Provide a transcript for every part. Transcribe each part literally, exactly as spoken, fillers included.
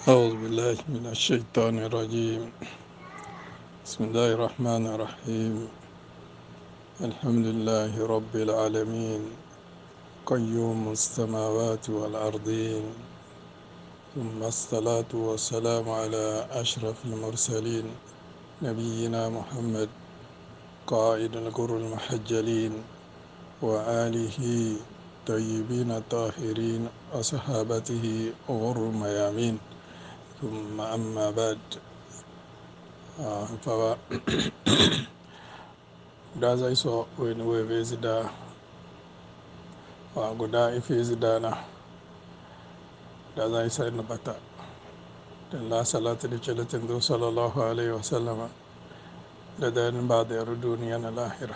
أعوذ بالله من الشيطان الرجيم. بسم الله الرحمن الرحيم. الحمد لله رب العالمين، قيوم السماوات والأرضين، ثم الصلاة والسلام على أشرف المرسلين نبينا محمد قائد الغر المحجلين وآله طيبين الطاهرين وصحابته غر الميامين، ثم أما بعد. آه فوا da zai so wani wewe zida wa guda ife zida na da zai sai na bata da la salatu da celatin do sallallahu alaihi wasallama da danin ba da yaro duniya na lahira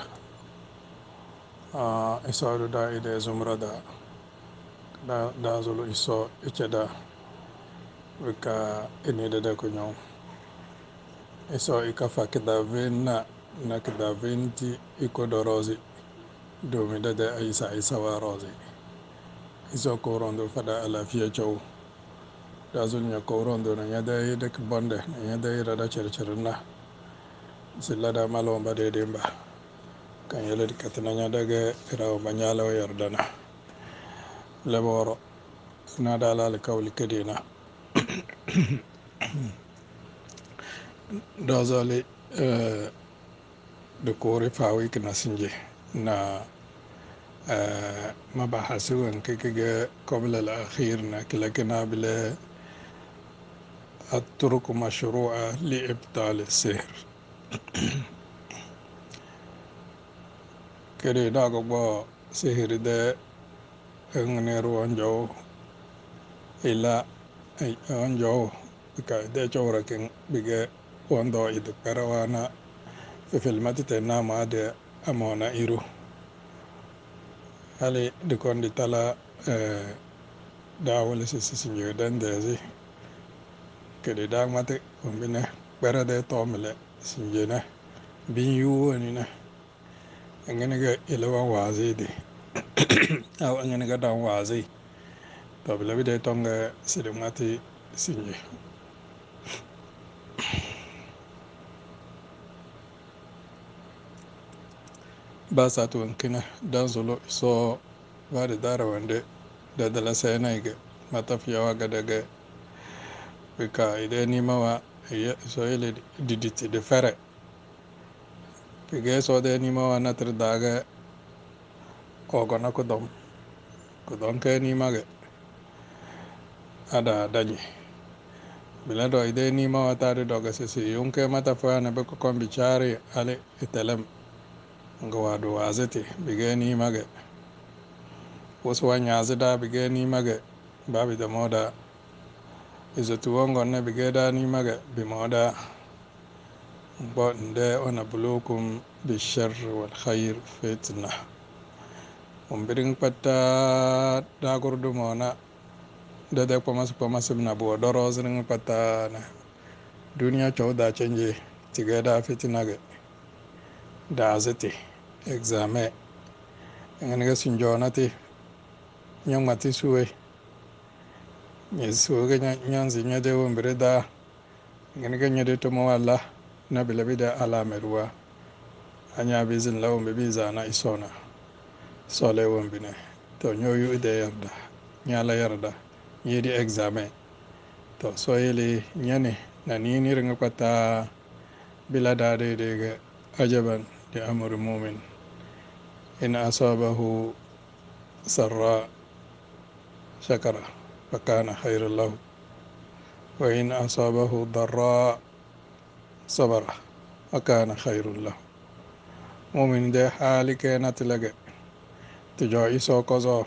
a isa da ida zumra da da zulu iso ike da wika ini da da kunyo iso ikafa kidavin na na kidavin ti iko da rozi domin da da isa isa wa rozi iso koron da fada a lafiya kyau da zunya koron da na yada yi da bonde na yada yi da circirin na silla da malon ba daidai ba kan yi da katina ya daga irawa banyala wa yarda na laboro na da alal kawli kade na da zali da kore fawi kana sinje na mabahasu an kake qabla al-akhir na kila kana bila الطرق مشروعة لإبطال السحر. كده داغو بو سحر ده انغنيرو انجو إلا انجو بكا ده جورا كن بيجا واندو إدو كروانا في فيلمات تنا ما ده أمونا إيرو هالي دكون دي تلا داول سيسيسينيو دان دازي كده داغ ماتي ومبينه برا ده تومل سنجينه بيو أنينه ngene ga ilawan wazi de aw ngene ga dan wazi to bela bi de tonga silimati sinje ba sa to nkina dan zolo so ba da dara wande da dala sai na ga matafiyawa ga daga bika ide ni mawa so ile diditi de fere pige so de ni mawa na tar daga ko gona ko dom ko don ke ni maga ada dani bila do ide ni mawa tare doga sisi yunke matafiya na be ko kombi chari ale itelam nga wado wazete bige ni maga wasu wanya zida bige ni maga babi da moda izatu wangon na bige da ni maga bi moda bo nde ona bulukum bi sharr wal khair fitna umbiring patta da gurdu mona da da pamas pamas na bo doro zring patta na duniya chawda canje tiga da fitna ga da azete examen ngene ga sinjonati nyang mati suwe nye suwe ga nyanzi nyade wombere da ngene ga nyade to mo wala na bilabi da alamerwa anya bizin lawo be biza na isona sole wombine to nyoyu ide yarda nyala yarda yedi examen to so yele nyane na nini ringa kwata bila da de de ga ajaban li amru mu'min in asabahu sarra شكر فكان خير له وإن أصابه ضراء صبر فكان خير له مؤمن ده حالي كانت لغا تجو إسو كزو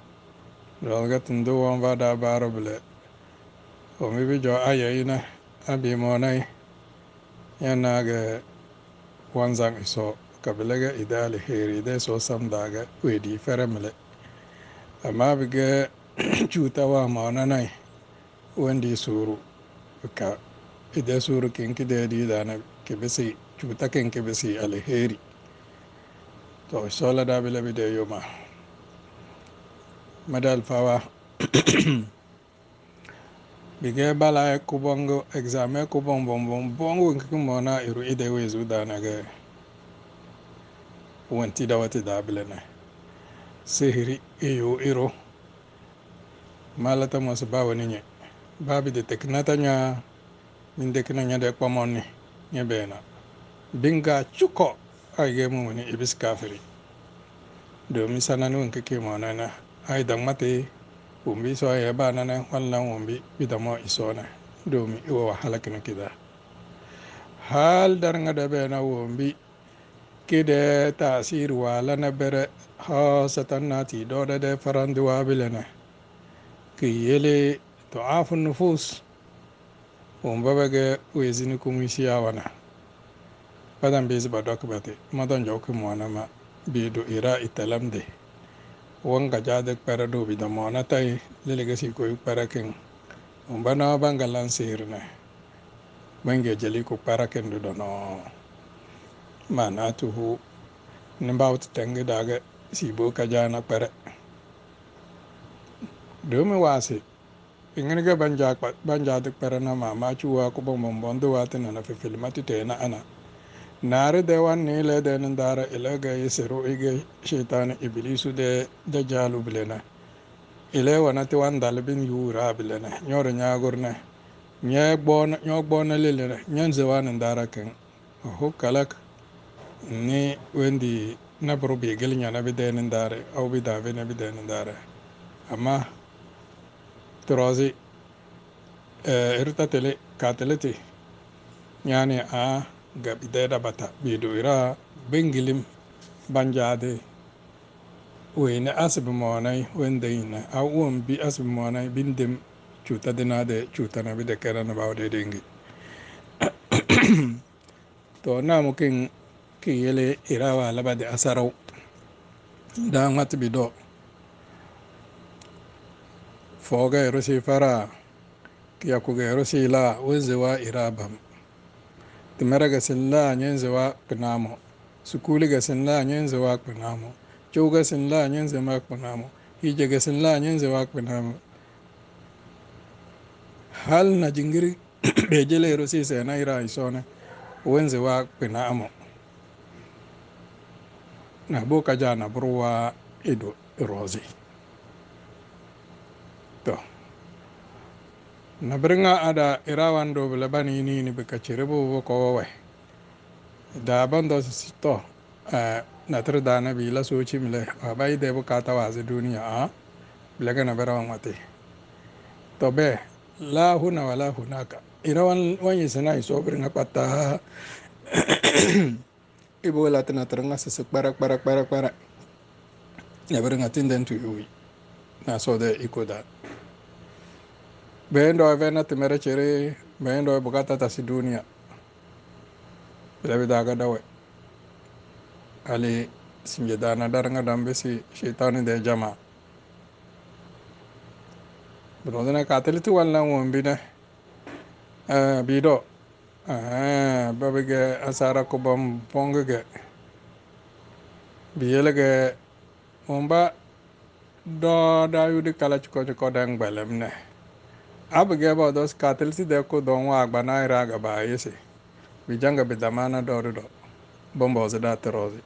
لغا تندو وانفادا باربلا ومي بجو آيينا أبي موني يناغ وانزان إسو كبلغا إدالي خيري ده سو سمداغ ويدي فرملا أما بغا cuta wa maana nai wanda suru ka idan suru kin ki da di da na ke bisi cuta kin ke bisi alheri to sola da bila bi da yoma madal fawa bige bala ko bongo examen ko bon bon bon bongo ngi mona iru ide wezu danaga wanti da wati da bilana sihiri iyo iro malata masu ba wani nye babi de teknata nya min de kina nya de kwamoni nye bena binga chuko ayge mu ni ibis kafiri domin sananu nke ke mona na ai dan mate umbi so ya ba na wallan umbi bidamo isona domin iwa wahala kina kida hal dar nga da bena umbi kide tasir wala na bere ha satannati do da de farandu wabilana ki yele to afun nufus umba bage wezini kumisiya wana padan bezi badok bate madan jawki mona ma bidu ira italamde wanga jade para do bi da mona tai lelega si ko para ken umba na banga lansirne bange jeli ko para ken do no mana tuhu nimbawt tangi daga si bo ka jana para do me wasi ingene ga banja banja de para na mama chuwa ko bon bon bondo watina na fi filmati te na ana nare de wan ne le de ndara ilaga yesero ige shaytan iblisu de dajalu bilena ile wana ti wan dalbin yura bilena nyoro nyagurna nye gbona nyo gbona lele nyanze wan ndara ken ho kalak ni wendi na bro be gel nyana be de ndare au bi da be na be de ndare amma trozi eh irta tele kateleti yani a gabi de da bata bidu ira bengilim banjade wene asibi monai wende ina a won bi asibi monai bindem cuta dina de cuta na bi de kera na bawo de dengi to na mukin ki yele irawa laba de asarau da mat bi do foga erosi fara ki yakuga erosi la wenzewa irabam timara ga silla nyenzewa pinamo sukuli ga silla nyenzewa pinamo chouga sinla nyenze mak panamo hijega sinla nyenze wak panamo hal na jingiri bejele rosi se na ira isone wenze wak panamo na boka jana burwa edo rozi to na bringa ada irawan do labani ni ni beka chirebo ko we da bando to na tar da na bi la so chimle abai de bukata wazi duniya a blaga na barawan mate to be la huna wala hunaka irawan wani sana iso bringa pata ibo la tana taranga sa para para para para ya bringa tinden tu wi na so de ikoda be ndo avena temere chere be ndo bukata ta si duniya bela daga dawe ali sinje dana daranga dambe si shaytan de jama brodana kateliti wala wombina eh bido eh babege asara ko bam pongege biyelege omba do da yudi kala chiko chiko dang balemne abege ba dos kateliti de ko don wa gbana ira ga ba yesi bijanga bidamana do do bombo zada terozi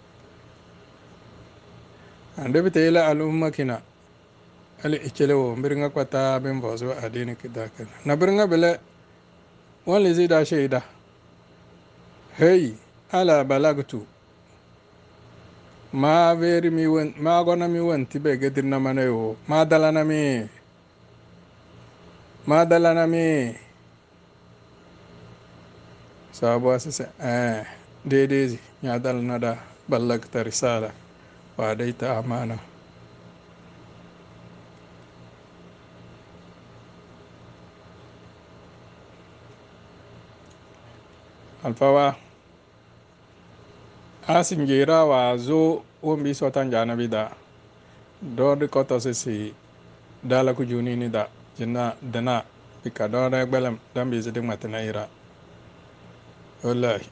ande bitele alumma kina ali ichele wo mbirnga kwata ben bozo adini kidaka na birnga bele wani zida shaida hey ala balagtu ma veri mi wen ma gona mi wen tibe gedir na manayo ma dalana mi ma dalana mi sabu asise eh dedezi ya dalna da ballagta risala wa daita amana alfawa asin jira wa zo wombi sotan jana bida dodi koto sisi dala ku juni ni da jinna dana bika dona gbalam dambi zidi matina ira wallahi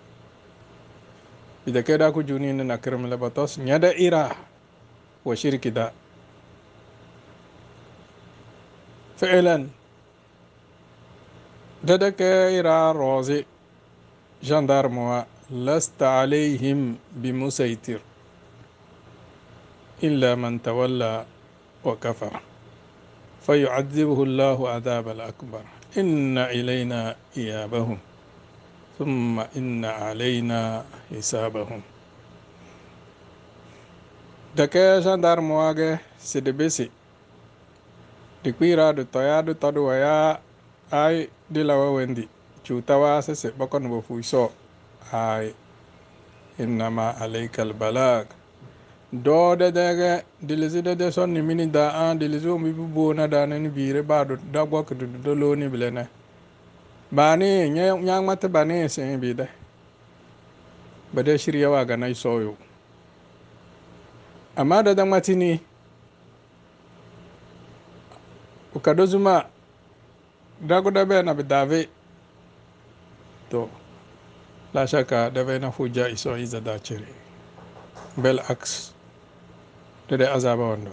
bida keda ku juni ni na kirim lebatos nyada ira wa shirki da fi'lan ددك إرا روزي جندارموا لست عليهم بمسيطر إلا من تولى وكفر فيعذبه الله عذاب الأكبر إن إلينا إيابهم ثم إن علينا حسابهم. دكا جندارموا سيدبسي dikwira du toya du todu waya ai dilawa wendi cutawa sese bokon bo fuiso ai innama alaykal balag do de dege dilizi de de sonni mini da an dilizi o mi bu na da ni bire ba do da gwa ku do lo ni bilene bani nya nya mate bani sen bi de bade shirya wa ga nai soyo amma da dan matini ukado zuma dago da be na bidave to la shaka da be na hujja iso iza da cire bel aks de azaba wando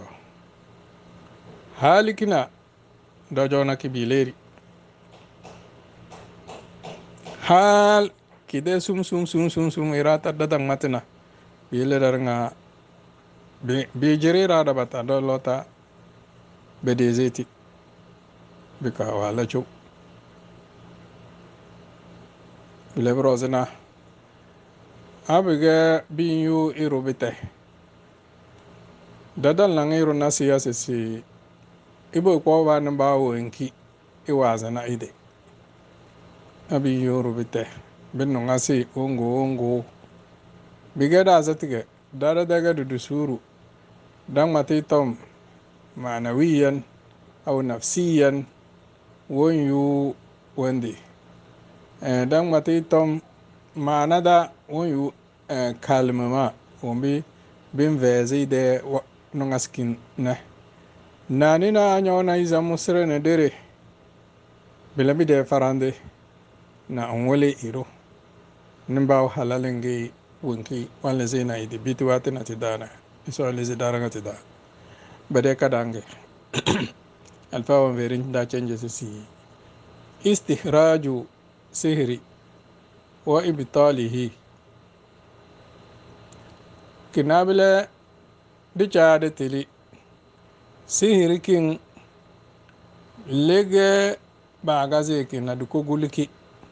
halikina do jona ki bileri hal kide sum sum sum sum sum irata dadang matina bile darnga be be jerera da bata do lota be de zeti bika wala chu bile brozena abige binyu irobite dadal na ngiro na siyasa si ibo ko ba nan ba wonki iwazana ide abi yorubite binno ngasi ongo ongo bigeda zatige dara daga du suru dan mati tom manawiyan aw nafsiyan wonyu wandi eh dan mati tom manada wonyu eh, kalmama wombi bin vezi de no ngaskin na nani na nyona iza musre ne dere bilabi de farande na onwele iro nimba halalenge wonki wala zena idi bitu watina tidana iso lezi daranga tida bade kadange alfa wa verin da change si istihraju sihri wa ibtalihi kinabile dichade tili sihri kin lege bagaze kin na duko guliki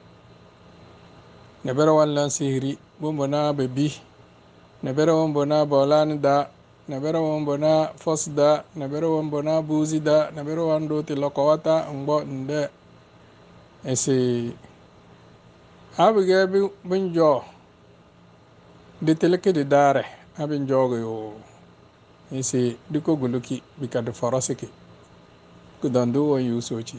nebera wala sihri bombo na bebi nebera wombo na bolani da nebera wombo na fos da nebera wombo na buzi da nebera wando ti lokowata ngbo nde esi abige bi binjo di teleke di dare abin jogo yo esi diko guluki bikade forosiki kudandu won yusoci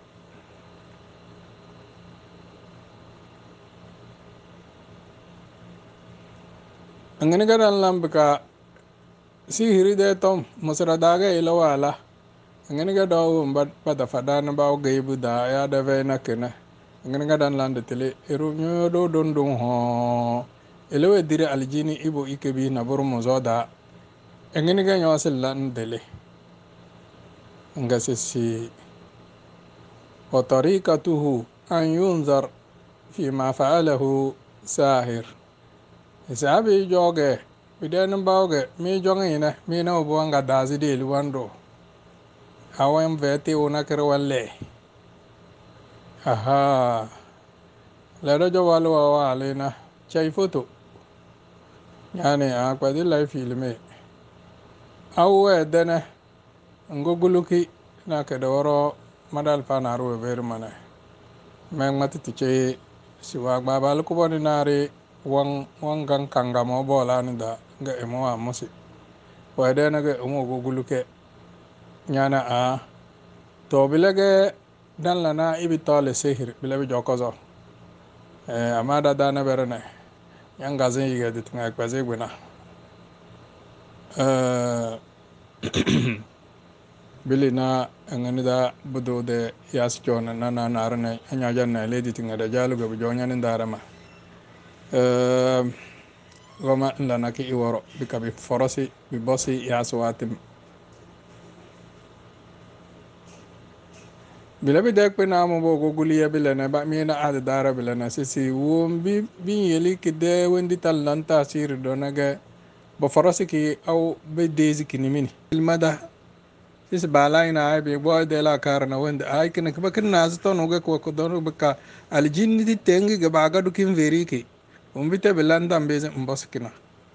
angani gadan lambika sihiri de tom musra daga ila wala angani gado mbad pada fadana baw gaybu da ya da vena kena angani gadan lande tele eru nyodo don don ho elewe dire aljini ibo ikebi na buru mozoda angani ga nyosil lan dele ngasisi wa tariqatuhu an yunzar fi ma fa'alahu sahir isabi joge biden bawge mi jongi na mi na bo nga dazi de wando awem vete una kere walle aha la do jo walu wa alena chai foto yani a kwadi live filme awwe dene ngoguluki na ke doro madal fanaru ver mana men mati tiche siwa babal ko boni nare wan wan gan kanga mo bola ni da ga emo wa musi wa dene ga emo goguluke nyana a to bilage dan lana ibi tole sihir bilabi jokozo eh amada dana berene yang gazin yiga ditunga kwaze gwena eh bili na ngani da budo de yas chona na na narne anya janna ledi tinga da jalu go jonya ni darama eh goma lana ki iworo bikabi forosi bi bosi yas watim bila bi dek pe na mo bo go guliya bila na ba mi na ad dara bila na sisi wom bi bi yeli ki de wendi tal lan tasir do na ga bo farasi ki au be dezi ki ni mini ilmada sisi bala ina ay bi bo de la kar na wenda ay kin ka bakin na to no ga ko ko do ba al jinni di tengi ga ba ga du kin veri ki um bi te bilan dam be mbos kina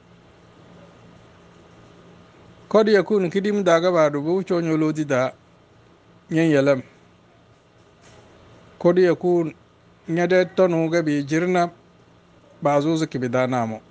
kodi yakun kidim daga ba du bu chonyo lodi da nyen yelam kodi yakun nyade tonu ga bi jirna ba zo zaki bi dana mo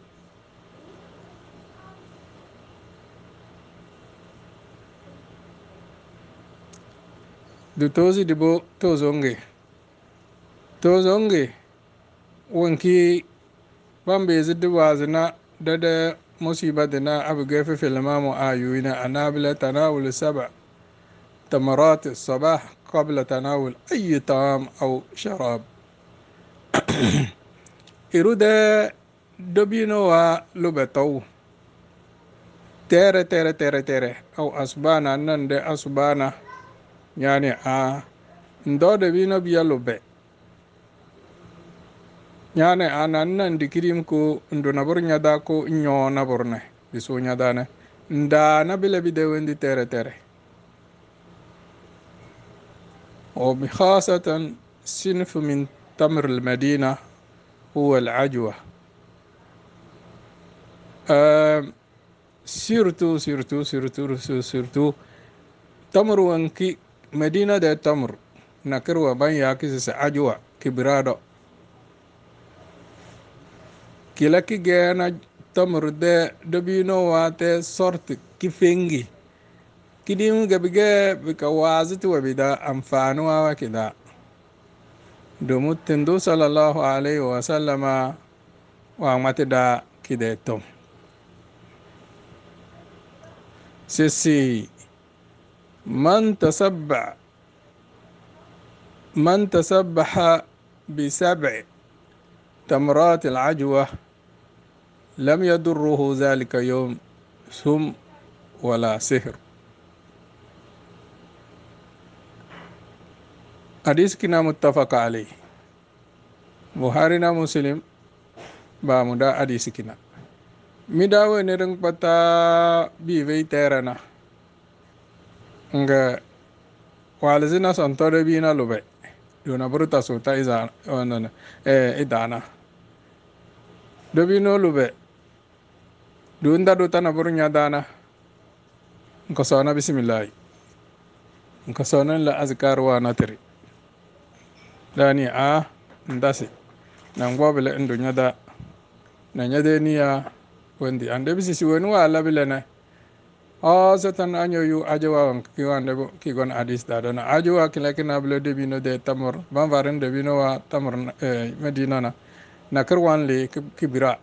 du tozi dibo tozonge tozonge wonki bambe ziddi wazina dada musiba dina abu gefe filmamo ayuina anabila tanawul saba تمرات الصباح قبل تناول أي طعام أو شراب إرودا دبينو لبتو تيري تيري تيري تيري أو أسبانا نند أسبانا يعني آه ndo debino biya lube yani anan nan dikirim ko ndo nabur nyada ko nyo naburne bisu nyada ne nda na bile bide wendi tere tere وبخاصة صنف من تمر المدينة هو العجوة. آه سيرتو سيرتو سيرتو سيرتو تمر وانكي مدينة ده تمر نكروا بان ياكي عجوة كبرادو kilaki gena tamur de dobino wate sort kifengi kidim gabige bika waziti wabida amfanu wa kida domu tendo sallallahu alaihi wasallama wa mati da kidetom sisi man tasabba man tasabbaha بسبع تمرات العجوة لم يضره ذلك يوم سم ولا سحر. حديث كنا متفق عليه بخارينا مسلم بامدا حديث كنا مداوي نرنگ پتا بيوي تيرنا nga walzina santore bina lube dona bruta sota iza onana eh idana dobino lube dunda do tana burnya dana ko sona bismillah ko sona la azkar wa natri dani a ndasi nan gobele ndo nyada na nyade niya wendi ande bisi si wenu ala bilene o setan anyo yu ajawa ki wande ki gon hadis da dona ajawa kilakina bele debino de tamor ban varen debino wa tamor eh, medina na nakar wan le kibira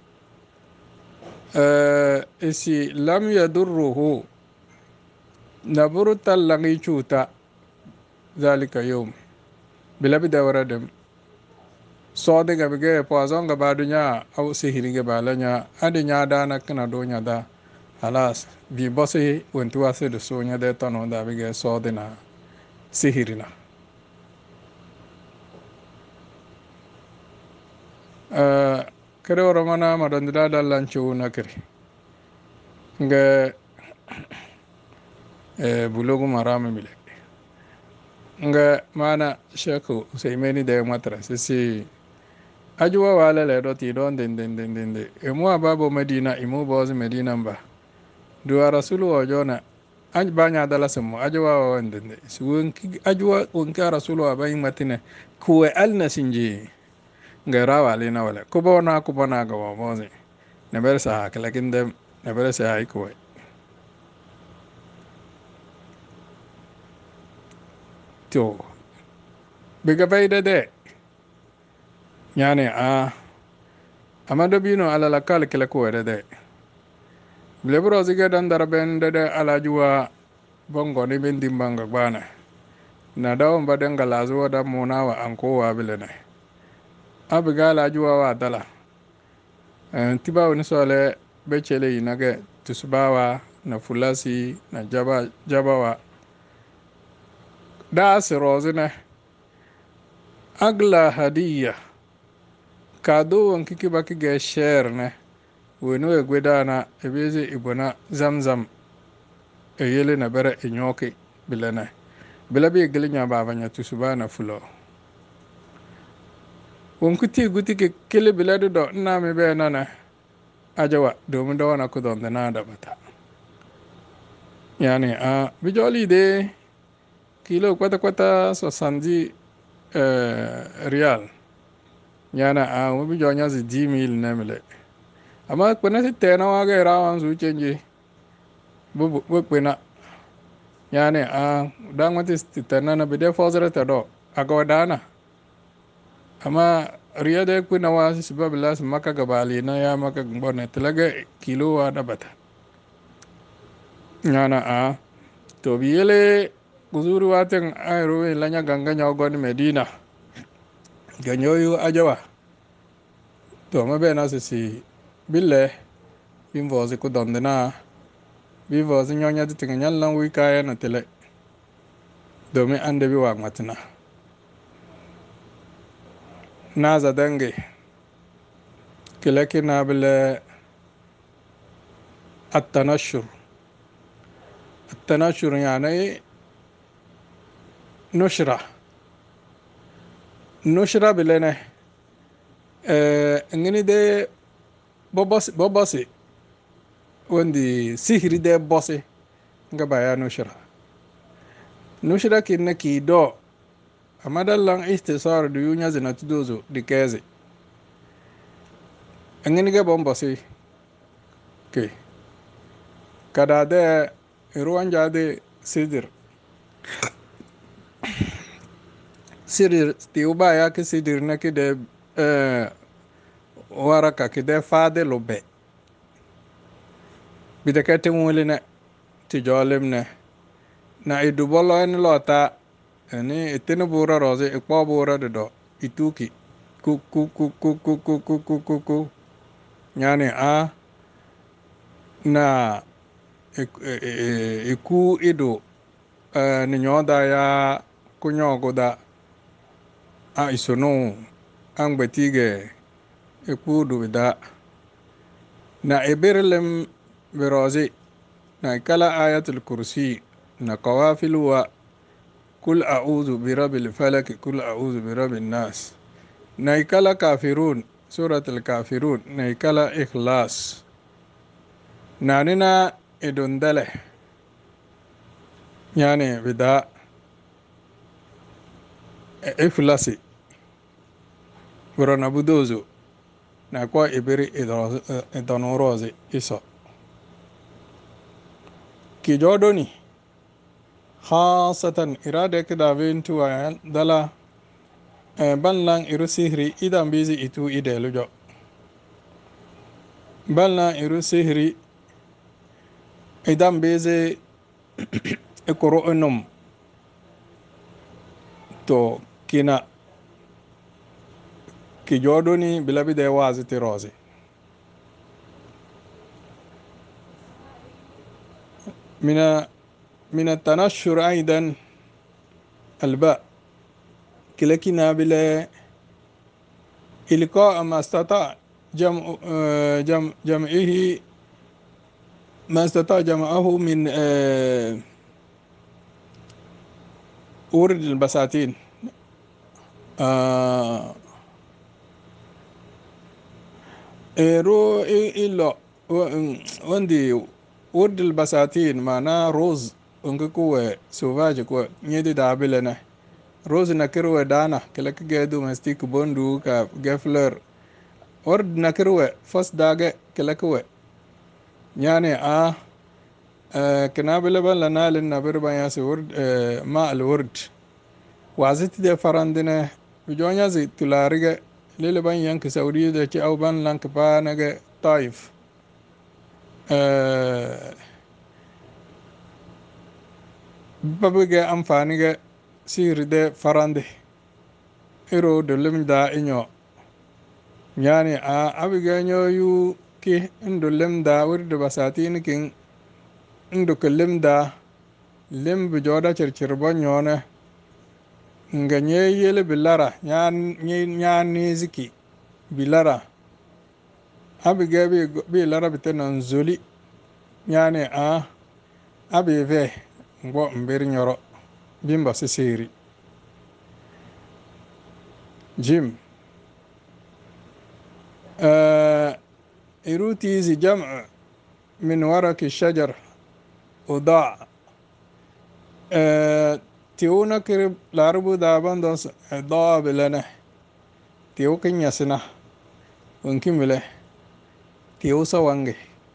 eh, isi lam yadurruhu naburu tallangi chuta zalika yawm bila bida waradem sode ga bige poison ga badunya au sihiri ga balanya adinya dana kana donya da halas bi bosi wentu wase do sonya de tono da bige sode na sihiri na uh, kere woro mana madandida dallancu na kere nga eh, bulogu marame bile nga mana sheku usaimeni de matra sisi ajuwa wala le do ti don den den den den de emu ababo medina imu bozi medina mba duwa rasulu wa jona anj banya dala semu ajuwa wa den de suwon ki ajuwa wonka rasulu wa bayin matine kuwe alna sinji nga rawa le na wala kubo na kubo na ga wa bozi ne ber sa lakin dem ne ber sa ai kuwe to biga bayda de yani a amado bino ala la kal kala ko de de lebro zige dan darben de de ala juwa bongo ni ben dimbanga bana na dawo baden gala zuwa da mona wa anko wa bilene abiga la juwa wa dala en tiba woni sole be chele inage tusbawa na fulasi na jaba jabawa da sirozine agla hadiya kado wanki kiba kige share ne wenu e gwedana ebeze ibona zamzam e yele na bere e nyoki bilene bila bi gili nya baba nya tusubana fulo wonku ti guti ke kele biladu do na mi be nana ajawa domin da wana ku don da na da bata yani a bijoli de kilo kwata kwata so sanji eh, real yana a mu bijo nya zi di mil na mile amma kuna ti tena wa ga rawan su chenji bu bu kuna yani a dan wata tena na bide fozara ta do aga wadana amma riya da kuna wa si babila su maka gabali na ya maka gbone talaga kilo wa da bata yana a to biyele guzuru waten ayro lanya ganga nya goni medina ganyoyu ajawa to mabe na si bille bim vozi ku dondena bi vozi nyonya ti tinga nyallan wi kaya na tele domin an da bi wa matna na za dange kilaki na bile التنشر التنشر يعني نشرة نشرة بلنا اه انني ده بوبس بوبسي وندي سحري ده بوسي nga baya نشرة نشرة كنا كي دو أما دلنا استثار ديونا زنا تدوزو دكازي انني جا بومبسي كي كدا ده روان جادي سيدر سيدر تيوبا يا كي سيدر نكي ده اه waraka kide faade lubbe bide kete mulina ti jolim ne na idu bolo en lota ni itini bura roze ikpo bura de do ituki ku ku ku ku ku ku ku ku ku ku yani a na iku idu ni nyoda ya kunyogo da a isunu an betige iku du da na ibirlim birozi na kala ayatul kursi na qawafil wa kul a'udhu bi rabbil falak kul a'udhu bi rabbin nas na kala kafirun suratul kafirun na kala ikhlas na nina idundale yani bida iflasi burana budozo na kwa ibiri idonorozi iso ki jodoni khasatan irade kida vintu wa dala ballan iru sihri idan bizi itu idelujo ballan iru sihri idan bizi ikoro enum to kina ki jodoni bilabi de wazi tirozi mina من التنشر أيضا الباء كلكنا بلا إلقاء ما استطاع جمع جمع جمعه ما استطاع جمعه من ورد البساتين رو إلا وندي ورد البساتين معناه روز unga kuwe sauvage kuwe nyedi dabile ne rose na kirwe dana kila kige domestic bondu ka ge fleur ord na kirwe fas dage kila kuwe yani a kana bile ban la nalin na birban ya se word ma al word waziti de farandine bijonya zi tularige lele ban yanki saudi de ci au ban lank ba nage taif babige amfani ga sihiri de farande iro de limda inyo yani a abige nyoyu ki indo limda wirde basatini kin indo ke limda lim bi joda circir bo nyone nga nye yele bilara nya niziki bilara abige bi bi lara bitenan zoli nyane a abi ve ngbo mbir nyoro bimba sisiri jim uh, iruti zi jam' min waraki shajar uda uh, tiuna kirib larubu daban dos da bilane tiu kinyasina unkimile tiu sawange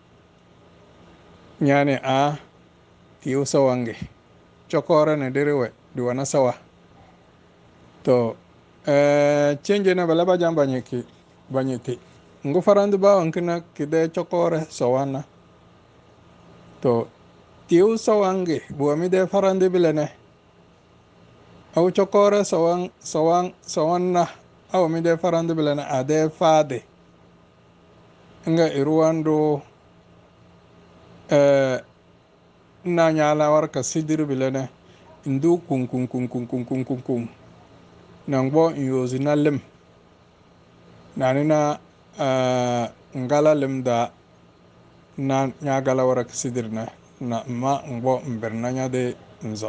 nyane a tiu sawange chokora ne derewe duwana sawa to eh change na balaba jamba nyeki banyeki ngu farandu ba onkina kide chokore sawana to tiu sawange buami de farandu bilene au chokore sawang sawang sawanna au mi de farandu bilene ade fade nga iruwandu eh na nyala warka sidir bilene ndu kum kum kum kum kum kum kum kum nangbo yozi na lim nanina uh, ngala lim da na nya gala warka sidir na na ma ngbo mbirna nya de nzo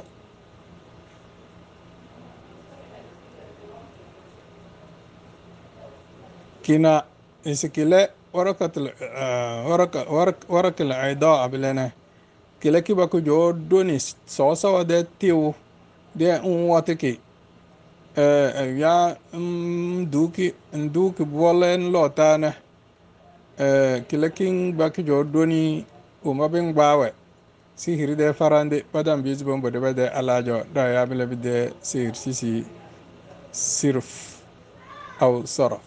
kina isikile warakatul uh, waraka warak warakil aida abilene kile kiba ku jo doni so so de tiu de un watiki eh ya nduki nduki bolen lotana eh kile king ba ku jo doni o mabin bawe sihiri de farande padam biz bombo de bade alajo da ya bile bide sihir sisi sirf au sarf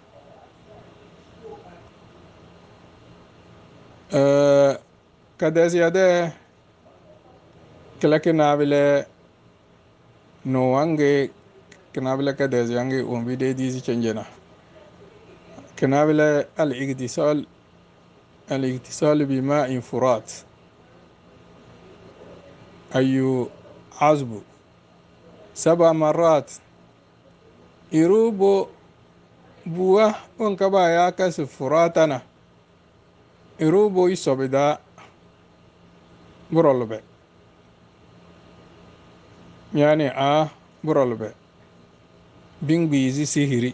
eh kadesi ade kile kinabile no wange kinabile kadesi yange umbi de dizi chanjena kinabile al igtisal al igtisal bima furat ayu azbu saba marat irubo buwa onka ba ya kasi furatana irubo isobida burolbe yani a burolbe bingbizi sihiri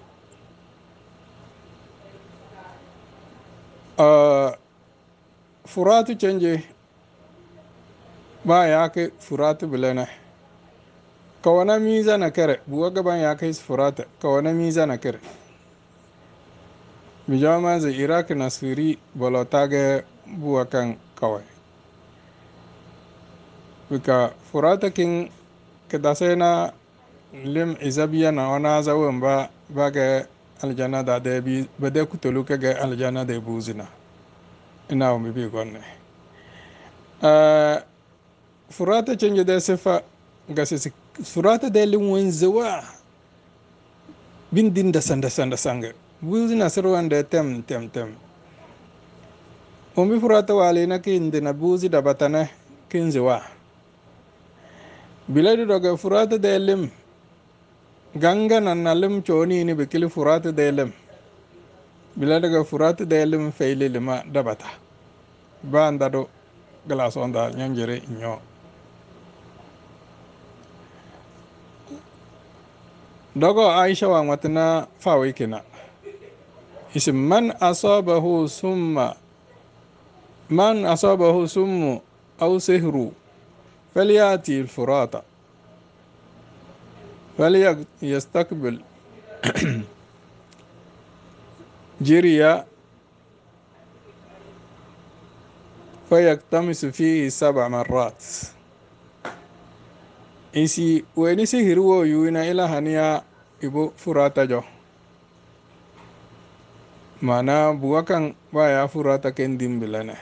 uh, furatu canje ba ya ke furatu bilene kawana miza na kere buwa gaban ya kai furata kawana miza na kere bijama za iraq na siri bolotage buwa kan kawai bika furata kin kedasena lim izabiya na wana zawon ba baga aljana da da bi bade kutulu kage aljana da buzina ina mu bi gonne uh, furata canje da sifa ga sisi furata da lim wanzawa bindin da sanda sanda sanga buzina sirwan da tem tem tem umi furata wale na kin dina buzi da batana kin ziwa biladu daga furata da lim ganga nan na lim choni ni bikili furata da lim biladu daga furata da lim faili lima da bata ba andado glason da nyanjere inyo dogo aisha wa matna fawikina isim man asabahu summa man asabahu summu aw sihru falyati al-furata فليستقبل جريا فيقتمس فيه سبع مرات isi weni sihiri wo yuina ila haniya ibo furata jo mana buwakan baya furata kendim bilane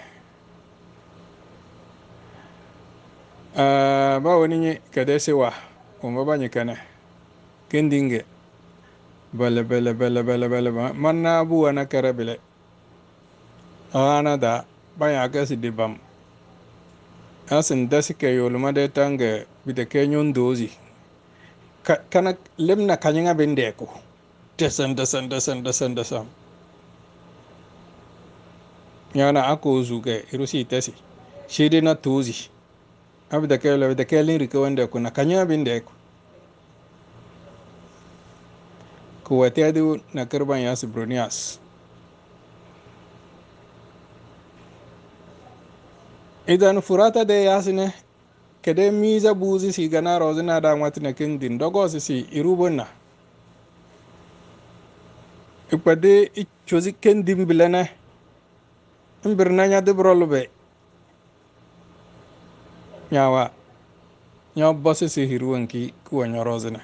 uh, ba wani nye kadese wa kuma ba nye kane kendinge bele bele bele bele bele manna buwa na kare bile ana da baya gasi dibam asin dasi ke yoluma de tange bide ke nyon dozi ka, kana lemna kanyanga bendeko desen desen desen desen desen yana ako zuge irusi tesi shidi na tuzi abda kele abda kele rike wanda kuna kanyanga bendeko kuwati adu na kirban yas brunias. Idan furata de yasine kede miza buzi si gana rozina da watina kindin dogo si irubonna ipade ichozi kendim bilene imbirna nya dibrolube nyawa nya bosi si hiruwanki kuwa nya rozina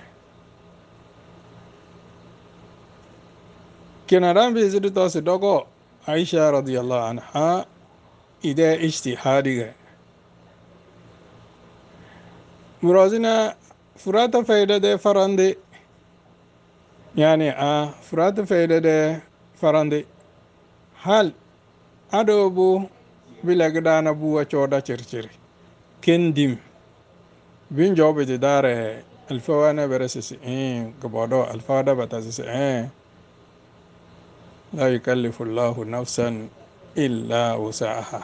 kina rambi zidu tosi dogo Aisha radiyallahu anha ide ijtihadiga murozina furata faida de farande yani a furata faida de farande hal adobu bilagdana buwa choda chirchiri kendim bin jobe de dare alfawana beresisi eh gabodo alfada batasisi eh la yukallifu Allahu nafsan illa wusaha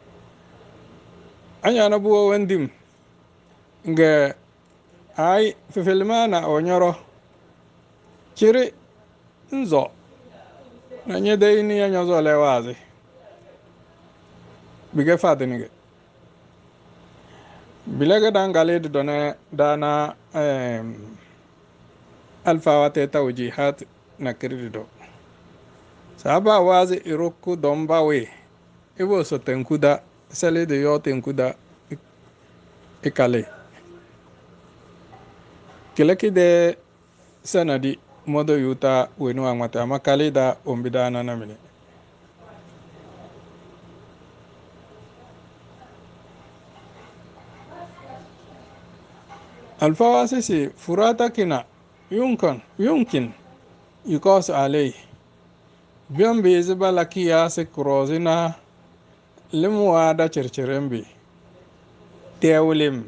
anya na buwa wendim nga ay fefilmana o nyoro chiri nzo na nyede ini ya nyozo lewazi bige fadinige bilaga dangali dona dana um, alfawate tawjihat na kirdido saba wazi iroku dombawe ibo so tenkuda sele de yo tenkuda ikale kileki de sanadi modo yuta wenu amata makali da ombidana namine alfawasisi furata kina yumkin yumkin yukos alai biyan bi zibala kiyasi kurozina limuwa da circirimbi tewlim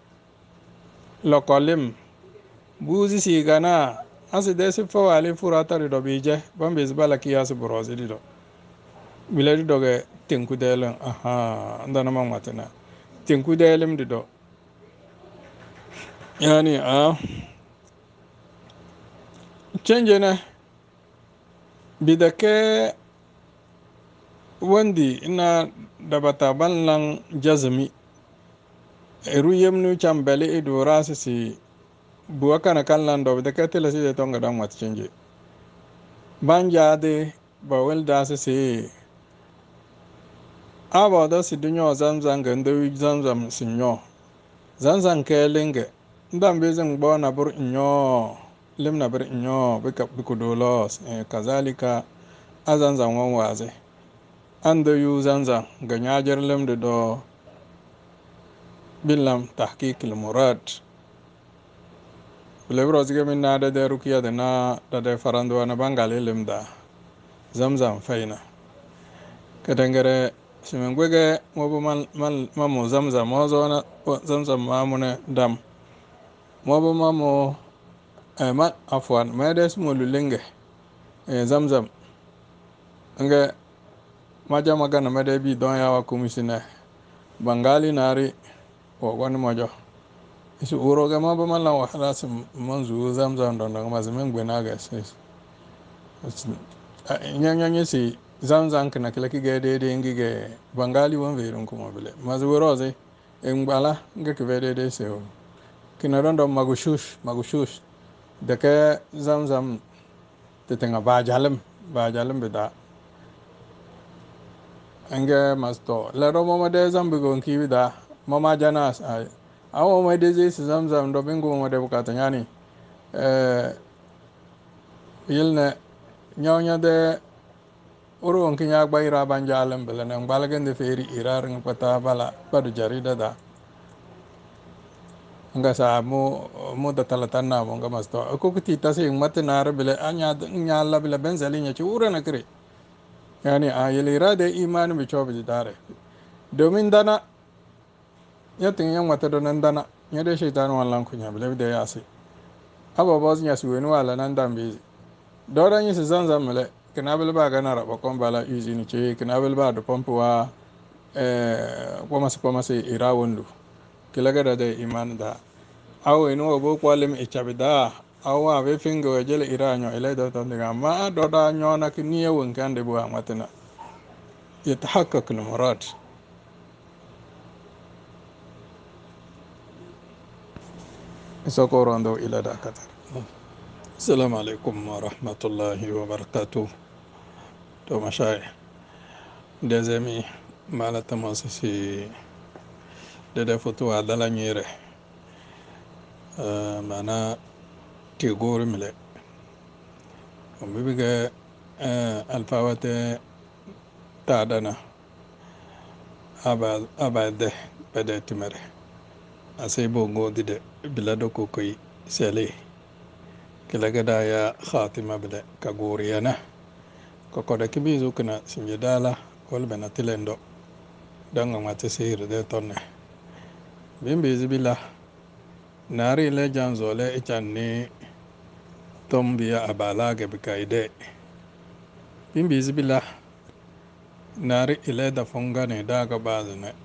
lokolim buzi sigana asi desi fawali furata rido bije ban bi zibala kiyasi burozi dido biladi doge tenkudelin aha ndana mamatana tenkudelim dido yani a canje ne bidake wandi ina dabata ballan jazmi eru yemnu chambele idura sisi buwaka na kallan do bidake telasi de tonga dan wat canje banja de bawel da sisi aba da si dunyo zamzam ga ndo zamzam sinyo zanzan kelenge ndam bezan gbo na bur inyo lim na bur inyo bika bikudolos eh, kazalika azanzan wan waze ando yu zanzan ga nyajar lim de do bilam tahqiq al murad lebro zige min na da de rukiya da na da de farando na bangale lim da zamzam faina kadangare simen gwege mobo mal mal mamo zamzam mo zona zamzam mamune dam mobo mamo eh, ma afwan ma des mo lulenge eh, zamzam nga maja magana ma de bi don yawa komisine bangali nari o gon mojo isu uro ga mobo mal wa halas manzu zamzam don don mazimen gwena ga ses nyanya nyesi zamzam kana kila ki ga de de ngi ga bangali won verun kuma bile mazu roze en bala nga ke vede de se kina rondo magushush magushush de ke zamzam te tenga ba jalam ba jalam bida enge masto la ro mo de zambi gon ki bida mama janas ay awo mo de ze zamzam do bingo mo de bukata nyani eh yilne nyonya de uru on kinya gba ira ban jalam bele nan balgen de feri irar ng pata bala badu jarida da nga sa mo mo da talatan na mo nga masto ko kuti tasi mate na bele anya nya la bele benzali nya ci ura na kire yani a yeli rade imani bi chobi dare domin dana yatin yan wata donan dana ya da shaitan wallan kunya bele da yasi aba boz nya suweni wala nan dambi do da nyi zanzam mele kinabil ba gana raba kon bala usine ce kinabil ba do pompe wa eh koma se koma se ira wondu kilaga da de iman da awe no bo kwalim e chabida awa be fingo jele ira nyo ele do to ndiga ma do da nyo na kiniye won kande bu amatna يتحقق المراد. سكورندو إلى دكتور. السلام عليكم ورحمة الله وبركاته. تو مشاي دزمي مالا تماسسي دد فتو عدلا نيره آه مانا تيغور ملي ومبيغا آه الفاوات تعدنا أبا أبا ده بدأ تمره أسيبو غودي ده بلادو كوكي سالي كلا يا خاتمة بدا كغوريانا kokoda kibizu kana sinjidala wal bena tilendo danga mate sihir de tonne bimbi zibila nari le janzole ichanni tombiya abala ge bikaide bimbi zibila nari ile da fongane daga bazne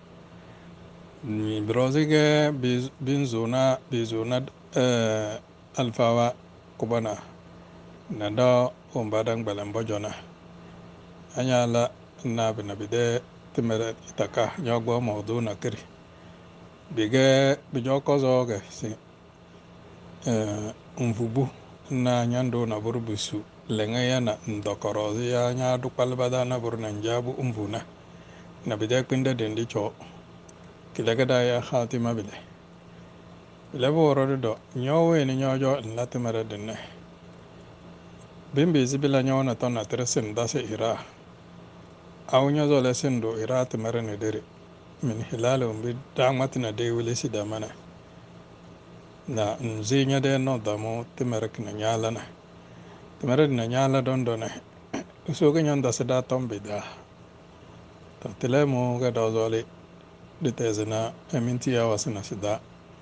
ni brozige binzuna bizuna eh alfawa kubana nada umbadang balambo jona anyala nabi nabide timere itaka nyogbo mawdu nakiri bige bijoko zoge si eh umfubu na nyando na burbusu lenga yana ndokorozi ya nya dukwalbada na burna njabu umfuna nabide kwinde dendi cho kilegada ya khatima bile bile boro do nyowe ni nyojo nlatimere dinne bimbi zibila nyona tonna tresin dase ira awunya zo lesin do ira timere ne dere min hilalo mbi dangmatina de wile sida mana na nzinya de no damo timere kina nyala na timere na nyala don don ne so ga nyanda sada tombe da to telemo ga do zole de tezena eminti ya wasina sida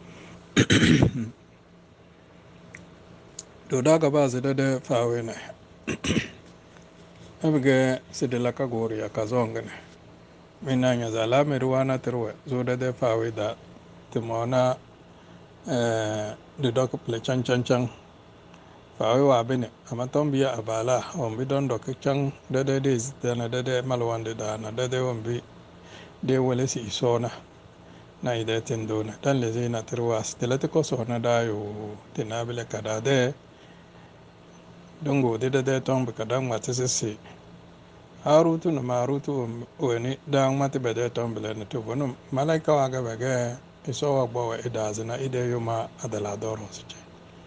do daga ba zida de fawe ne abge sidela ka gori ya kazongane minanya zala meruana terwe zo de de fawe da timona eh de dok ple chan chan chan fawe wa bene ama tombiya abala on bi don dok chan de de de zidana de de malwande da na de de on bi de wele si sona na ide tindona dan le zina terwa stelate ko sona da yo tinabile kada de dongo de de de tombe kada matese harutu na marutu wani dan mati bede tombele na to bono malaika waga bege iso wa gbawa idazina ide yuma adala doro suche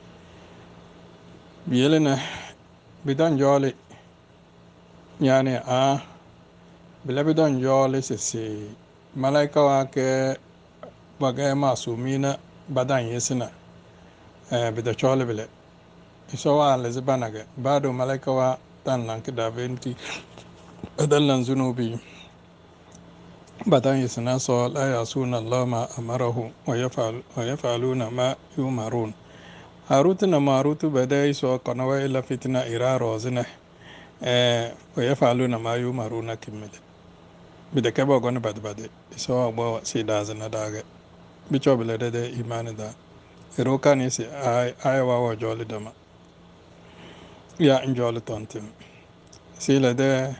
biyele na bidan joli yani a bila bidan joli sisi malaika wake bage masumina badan yesina eh bida chole bile iso wa lezibanage bado malaika wa tan lanki daventi adallan zunubi badan yasina so la yasuna Allah ma amarahu wa yaf'al wa yaf'aluna ma yumarun harutu na marutu badai so kana wa ila fitna ira rozina eh wa yaf'aluna ma yumaruna kimile bida ke ba gona bad bade so ba si da zana daga bicho bile de de imani da ero kan si ay ay wa wa joli dama ya njoli tontin sila de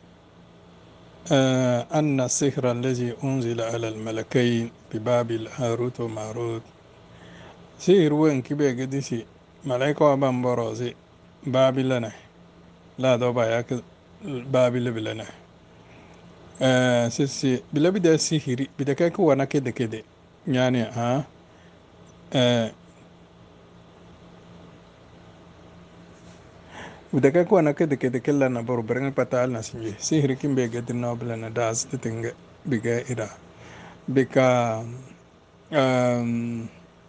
آه أن السحر الذي أنزل على الملكين ببابل هاروت وماروت سحر وين كبير قدسي ملائكة وابن بروزي بابل لنا لا دوبا ياك بابل بلنا آه سيسي بلا بدا سحر بدا كاكو وانا كده كده يعني ها آه بدا كاكو وانا كده كده كلا نبرو برنگ بتاعل نسنجي سحر كم بيجد نوبلنا داز تتنگ بيجا إدا بيكا um,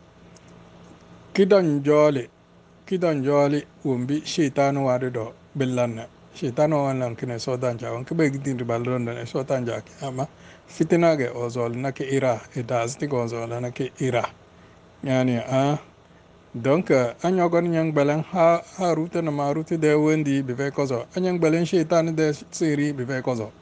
kidan joli kidan joli wumbi shitanu wadi do billanne shitanu wannan kine so danja on kibe gidin ribaldon ne so danja ama fitinage o zol nake ira e dazti go zol nake ira yani a donc anyogon nyang belen ha haruta na maruta de wendi be ve kozo anyang belen shaitan de siri be ve kozo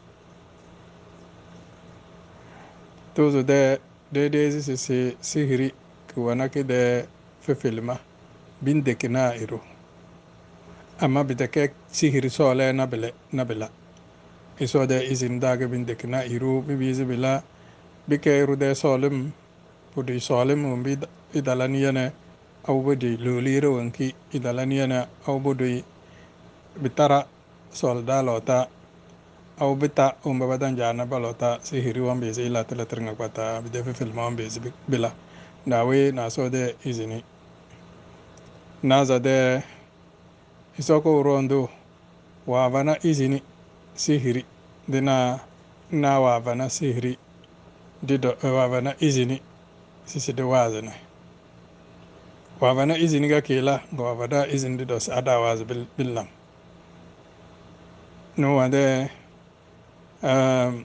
tozo de de de si si sihiri ki wana ke de fe filma bin de kina iro amma bi de ke sihiri sole na bele na bela iso de izin daga bin de kina iro bi bi zibila bi ke iro de solim pudi solim um bi idalaniya au budi luliro wanki idalaniya au budi bitara solda lota au bita um babadan jana balota sihiri wan be ila tala tringa kwata bi de fe filma wan be bila nawe na so de izini naza de isoko rondo wavana izini sihiri dina na wavana sihiri dido wavana izini sisi de wazana wavana izini ga kila ga wavada izini dido ada waz bil billam no wade um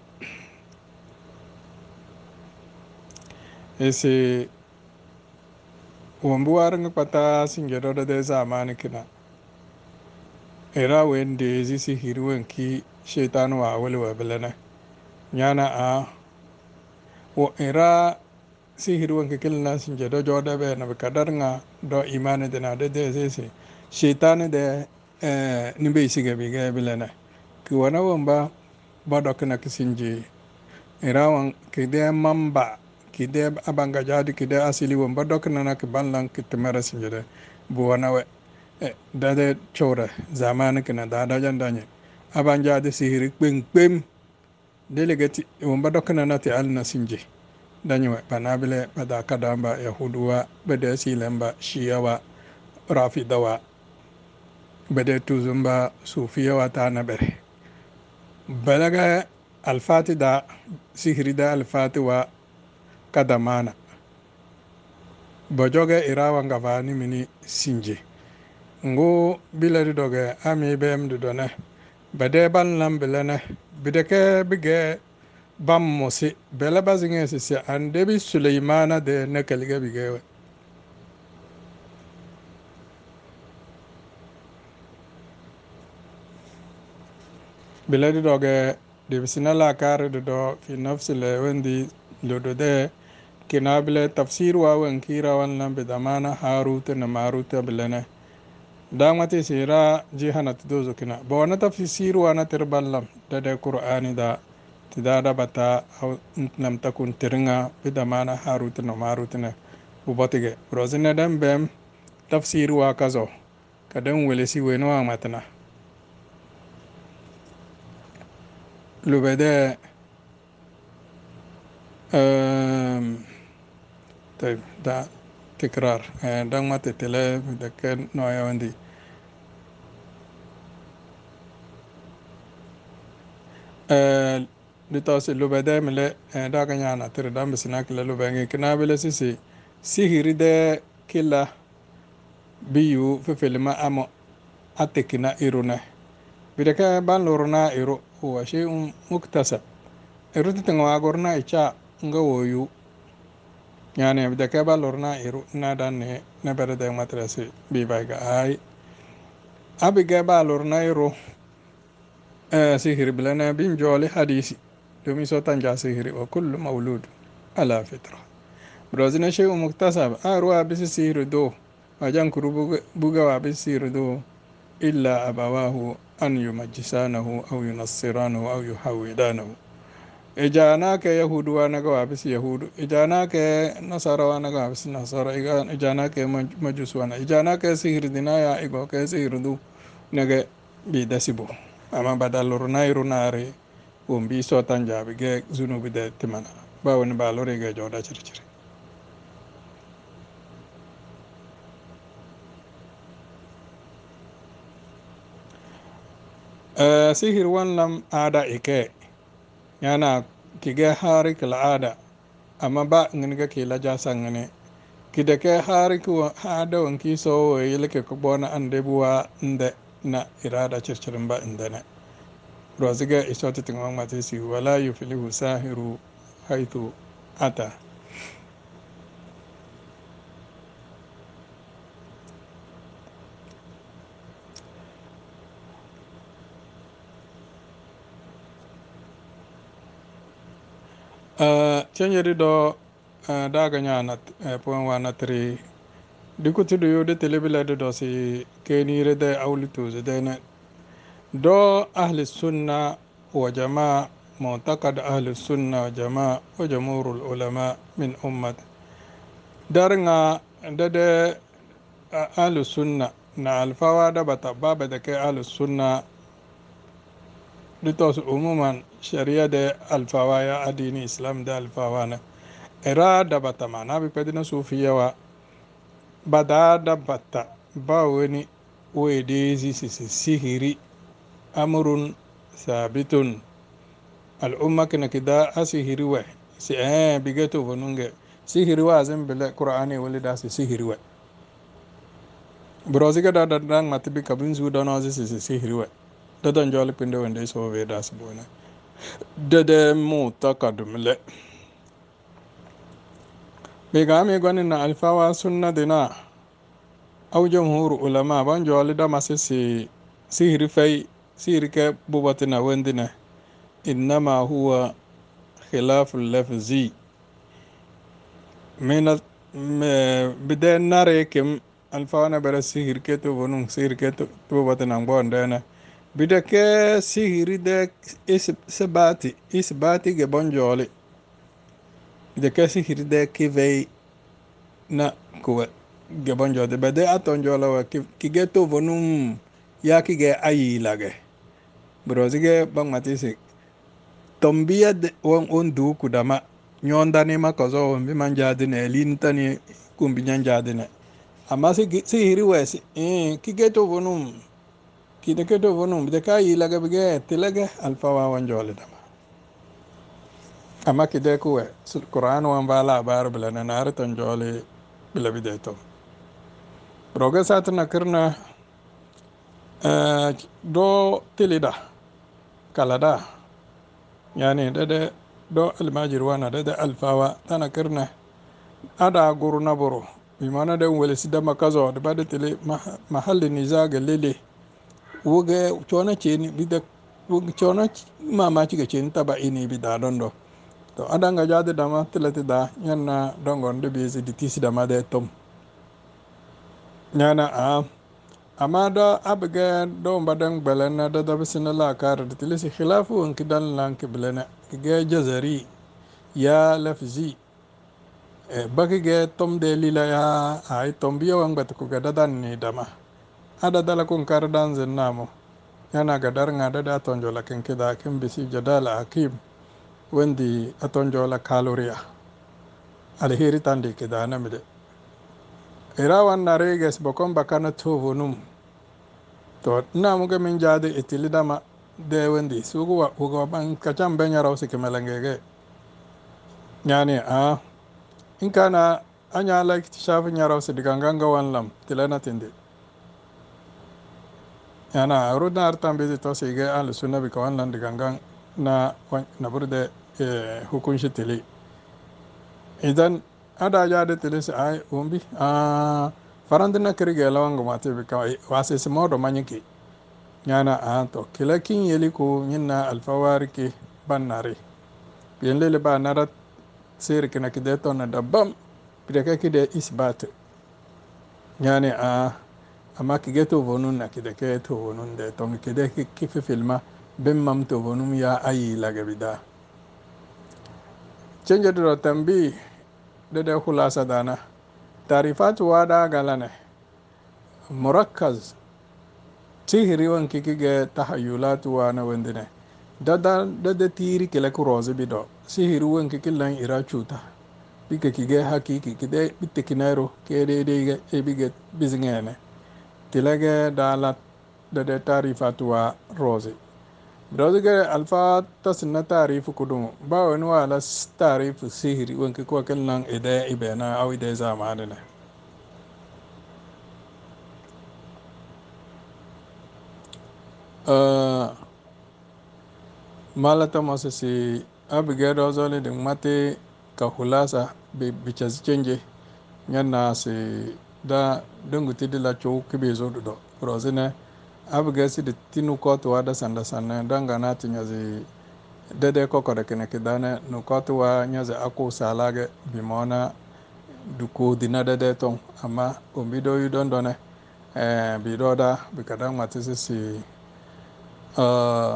ese wambu waranga pata singero de zamani kina era wende zi sihiri wenki shaitan wa wali wa bilana nyana a wo era sihiri wanke kilna sinje do joda be na kadar nga do imane de na de de sese shaytan de eh nimbe sige be ga bilana ki wana wamba bodo kana kisinje irawan ki de mamba ki de abanga jadi ki de asili wamba do kana na ki banlan ki temara sinje de bu wana we da de chora zamane kana da da jandanye abanja de sihiri kpem kpem delegati wamba do kana na ti alna sinje danyewa banabile bada kadamba yahuduwa bade silemba shiyawa rafidawa bade tuzumba sufiyawa ta nabere balaga alfati da sihiri da alfati wa kadamana bojoge irawa ngavani mini sinje ngo bilari doge ami bem dudone bade ban lambilene bideke bige bam mosi bela bazinge sisi an debi suleimana de nekelige bigewe biladi doge debi sinala kare do do fi nafsi le wendi lodo de kina bile tafsir wa wen kira wannan bi zamana harut na marut bilene damati sira jihanat dozo kina bo na tafsir wa na tirballam da de qur'ani da tidada bata aw lam takun tiringa bi zamana harut na marut na ubatige rozina dan bem tafsir wa kazo kadan welesi weno wa matana lubede um, طيب ده تكرار دang mati tele dekat noya wandi ditawsi lubede mile da kanyana tir dam bisina kila lubengi kina bile sisi sihiri de kila biyu fefilima amo atekina irune bideke ban loruna iru huwa shay'un muktasab iru titinga agorna icha nga woyu yani bideke ban loruna iru na dan ne na bere de matrasi bi baiga ai abige ba loruna iru eh sihiri bilana bin joli hadisi domin so tanja sihiri wa kullu maulud ala fitra brozina shay'un muktasab arwa bisi sihiri do wajan kuru buga wa bisi sihiri do illa abawahu an yumajjisanahu aw yunassiranahu aw yuhawidanahu ijana ke yahudu wa naga wa bisi yahudu ijana ke nasara wa naga wa bisi nasara ijana ke majus wa ijana ke sihiri dinaya igo ke sihiri do naga bi dasibo amma badal runai runare wombi so tanjabi ge zunubi de timana ba woni ba lore ge joda circiri uh, sihir wannan ada ike yana kige hari kala ada amma ba ngin ke la jasan ngene kide ke hari ku ada wanki so yele ko bona ande buwa nde na irada circirin ba indane roziga isoti tingwang matisi wala yufilihu sahiru haithu ata uh, chanjeri do uh, daga nya na uh, point wa na tri dikuti do yode telebila do si kenire de awlitu de na do ahli sunna wa jamaa معتقد أهل السنة وجماعة وجمهور العلماء من أمة دارنا دد أهل السنة na alfawa da bata baba da kai ahlus sunna litos umuman sharia da alfawa ya adini islam da alfawa na era da bata mana bi pedina sufiyawa bada da bata ba wani wedezi sisi sihiri amrun sabitun al'umma kana kida asihiri wa si eh bigeto vonunge sihiri wa azin bile qur'ani wali da si sihiri wa broziga da da dan matibi kabin zu da no si sihiri wa da dan joli pinde wende so we da si bona da da mu takadum le be ga me gwanin na alfawa sunna dina au jamhur ulama ban joli da masisi sihiri fai sihiri ke bubatina wendina innama huwa khilafu lafzi min bide nare kem alfawana bere sihir ke to bonum sihir ke to bubatina ngondena bide ke sihiri de isbati isbati ge bonjoli de ke sihiri de kivei na kuwe ge bonjoli bede atonjola wa ki ge to bonum ya ki ge ayi lage brozige bang matisi tombiya de on on du kudama nyondani makozo mbi manjadine lintani kumbi nyanjadine amma si sihiri wesi eh ki ge to bonum ki de ke to bonum de ka yi lage bige tilage alfawa wanjoli dama amma ki de kuwe sul qur'an wan bala bar bla na nar ton joli bla bide to roga satna kirna uh, do tilida kalada yani dede do almajir wana dede alfawa tana kirna ada guru naburu bimana de wele sidama kazo de bade tele mahalli nizaga lele woge chona cheni bide woge chona mama chiga cheni taba ini bida dondo to adanga jade dama tilati da nyanna dongon de bizi ditisi dama de tom nyana a amma da abiga do badang balana da da bisina la kar da tilisi khilafu in kidan lan kiblana ge jazari ya lafzi e baki ge tom de lila ya ay tom biyo wang bat ko ga dadan ni dama ada dala kun kar dan zenamo yana ga dar ngada da tonjola ken kida ken bisi jadala hakim wendi atonjola kaloria alheri tandi kida namide irawan na reges bokon bakana tovonum to na muga min jade itilidama de wendi sugu wa ugo ban kacham benya raw sikimelangege yani a in kana anya like shafi nyaraw sidiganganga wanlam tilana tinde yana rudna artan bezi to sige al sunna bi kawanlan digangang na na burde e hukunshi tili idan ada jade tili sai ay umbi a farandina kirige lawango mate bi kawai wase simodo manyiki yana a to kilakin yeli ko nyina alfawari ke bannare yen lele ba nara sir kina kide to na dabam bide kide isbat yani a amma kige to vonun na kide ke to vonun de to kide ki fi filma ben mam to vonun ya ayi laga bida canje do tambi de de khulasa dana tarifatu wada galane murakkaz sihiri wanki kige tahayulatu wa na wendine dada dada tiri kele ku roze bido sihiri wanki kilan ira chuta bike kige hakiki kide bitte kinaro kede de e bige bizngene tilage dala dada tarifatu wa roze roze ge alfa tasna tarifu kudum ba wani wala tarifu sihiri wanki ko kilan ide ibena aw ide zamanene uh, malata masu si abigail rozoli din mate ka hulasa bi bichas chenje nyanna si da dunguti di la chow kibe zo do rozine abigail si di tinu kotu wada sanda sanne danga nati nyazi dede koko de kene kidane nukotu wa nyaze aku salage bimona duko dina dede tong ama umbido yudon done eh bidoda bikadang matisi si uh,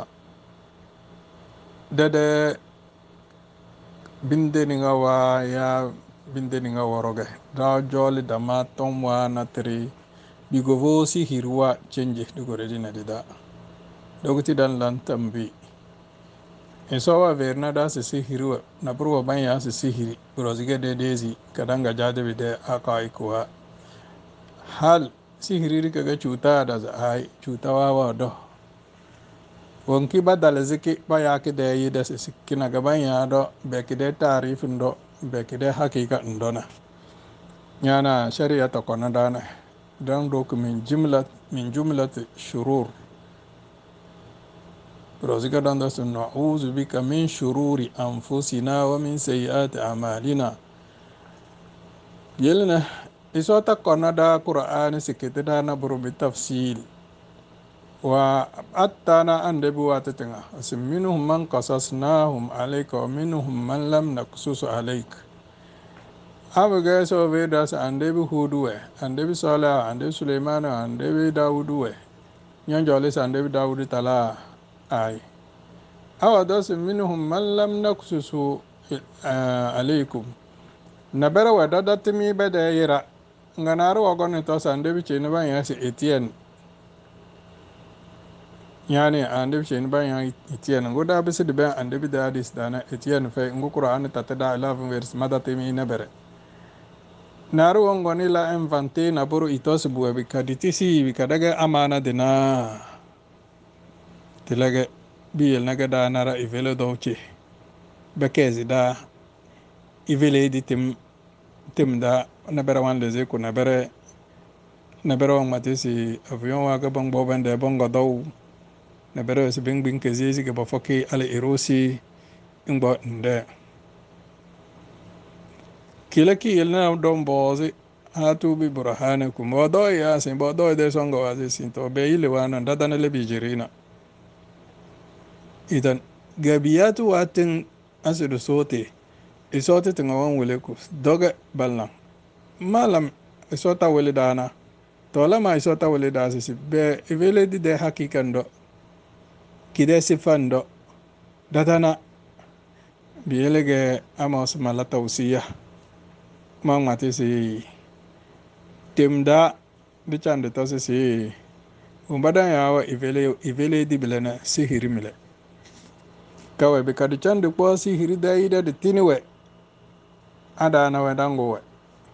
dede binde ninga wa ya binde ninga woroge da joli dama tom wa natri bigovo si hirwa chenje dugore dina dida dogti dan lan tambi in so wa verna da si si hirwa na burwa ban ya si si hiri brozige de dezi kadanga jade bide aka ikuwa hal si hiriri kaga cuta da za ai cuta wa wa do wonki badal ziki ba ya ki de yi da si sikina gaban ya do be ki de tarifin do be ki de hakika ndona yana shari'a ta kona dana don doku min jumlat min jumlat shurur rozika don da sun na'uzu bika min shururi anfusina wa min sayyiati a'malina yelna iso ta kona da qur'ani sikiti da na buru bi tafsil wa attana andabi wa tatinga asim minhum man qasasnahum alayka wa minhum man lam naqsus alayka abuga so be da sa andabi hudu we andabi salih andabi sulaiman andabi dawudu we nyan jole sa andabi dawudu tala ay awa da sim minhum man lam naqsus alaykum nabara wa da datimi be da yira nganaru wa gonni to sa andabi ce ni ban ya si etienne yani andabi ce ni ban ya etienne ngoda bi sidi ben andabi da hadis dana etienne fe ngu qur'an ta ta da eleven vers madatimi na bere naru wongoni la inventé na buru itos buwe bikaditisi bikadaga amana dina tilage biyel naga da nara ivele dowce bekezi da ivele di tim tim da na bere wan leze ku na bere na bere wong matisi avion wa ga bang boben de bongo dow na bere si bing bing kezi si ga bafoki ale erosi ingbo nde kila ki yelna don bozi hatu bi burhanakum wa do ya sin bo do de songo wazi sin to be ile wana dadana le bijirina idan gabiyatu watin asidu sote isote tingawan wele ku doga balna malam isota wele dana to lama isota wele da si be evele di de hakikan do kide sifando dadana biyelege amos malata usiya mangmati si temda bicande to si si umbadan yawa ivele ivele di bilana sihiri mile kawai bikadi cande kwa sihiri da ida de tiniwe ada na wedango we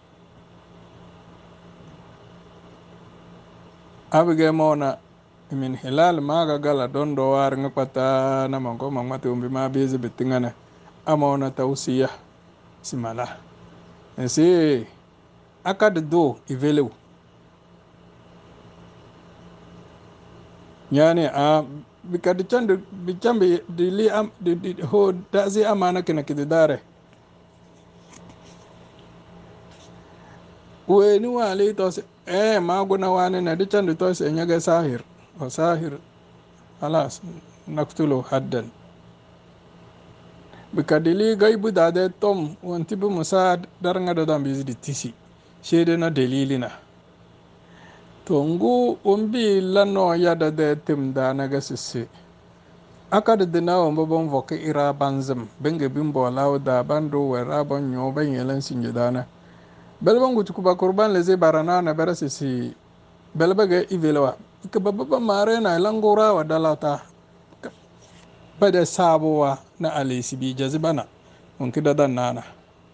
abige mona min hilal maga gala don do war ngapata na mango mangmati umbi ma bezi bitingana amona tawsiya simala ese akad do ivelew yani a bikadi cande bicambe di li am di, di ho dazi amana kina kididare weni wali to se eh maguna wani na di cande to se nyaga sahir o sahir alas naktulu haddan bikadili gaibu dade tom wanti bu musa daranga da dan bizi di tisi shede na dalilina to ngu umbi lano yada de tim da na gasisse akad dina o mbon voke ira banzam benge bimbo law da bando wera bon nyo ban yelan sinjidana belban gutu kuba kurban leze barana na berasisi belbaga ivelwa ikababa mare na langora wa dalata bade sabuwa na alisi bi jazibana unki dadan nana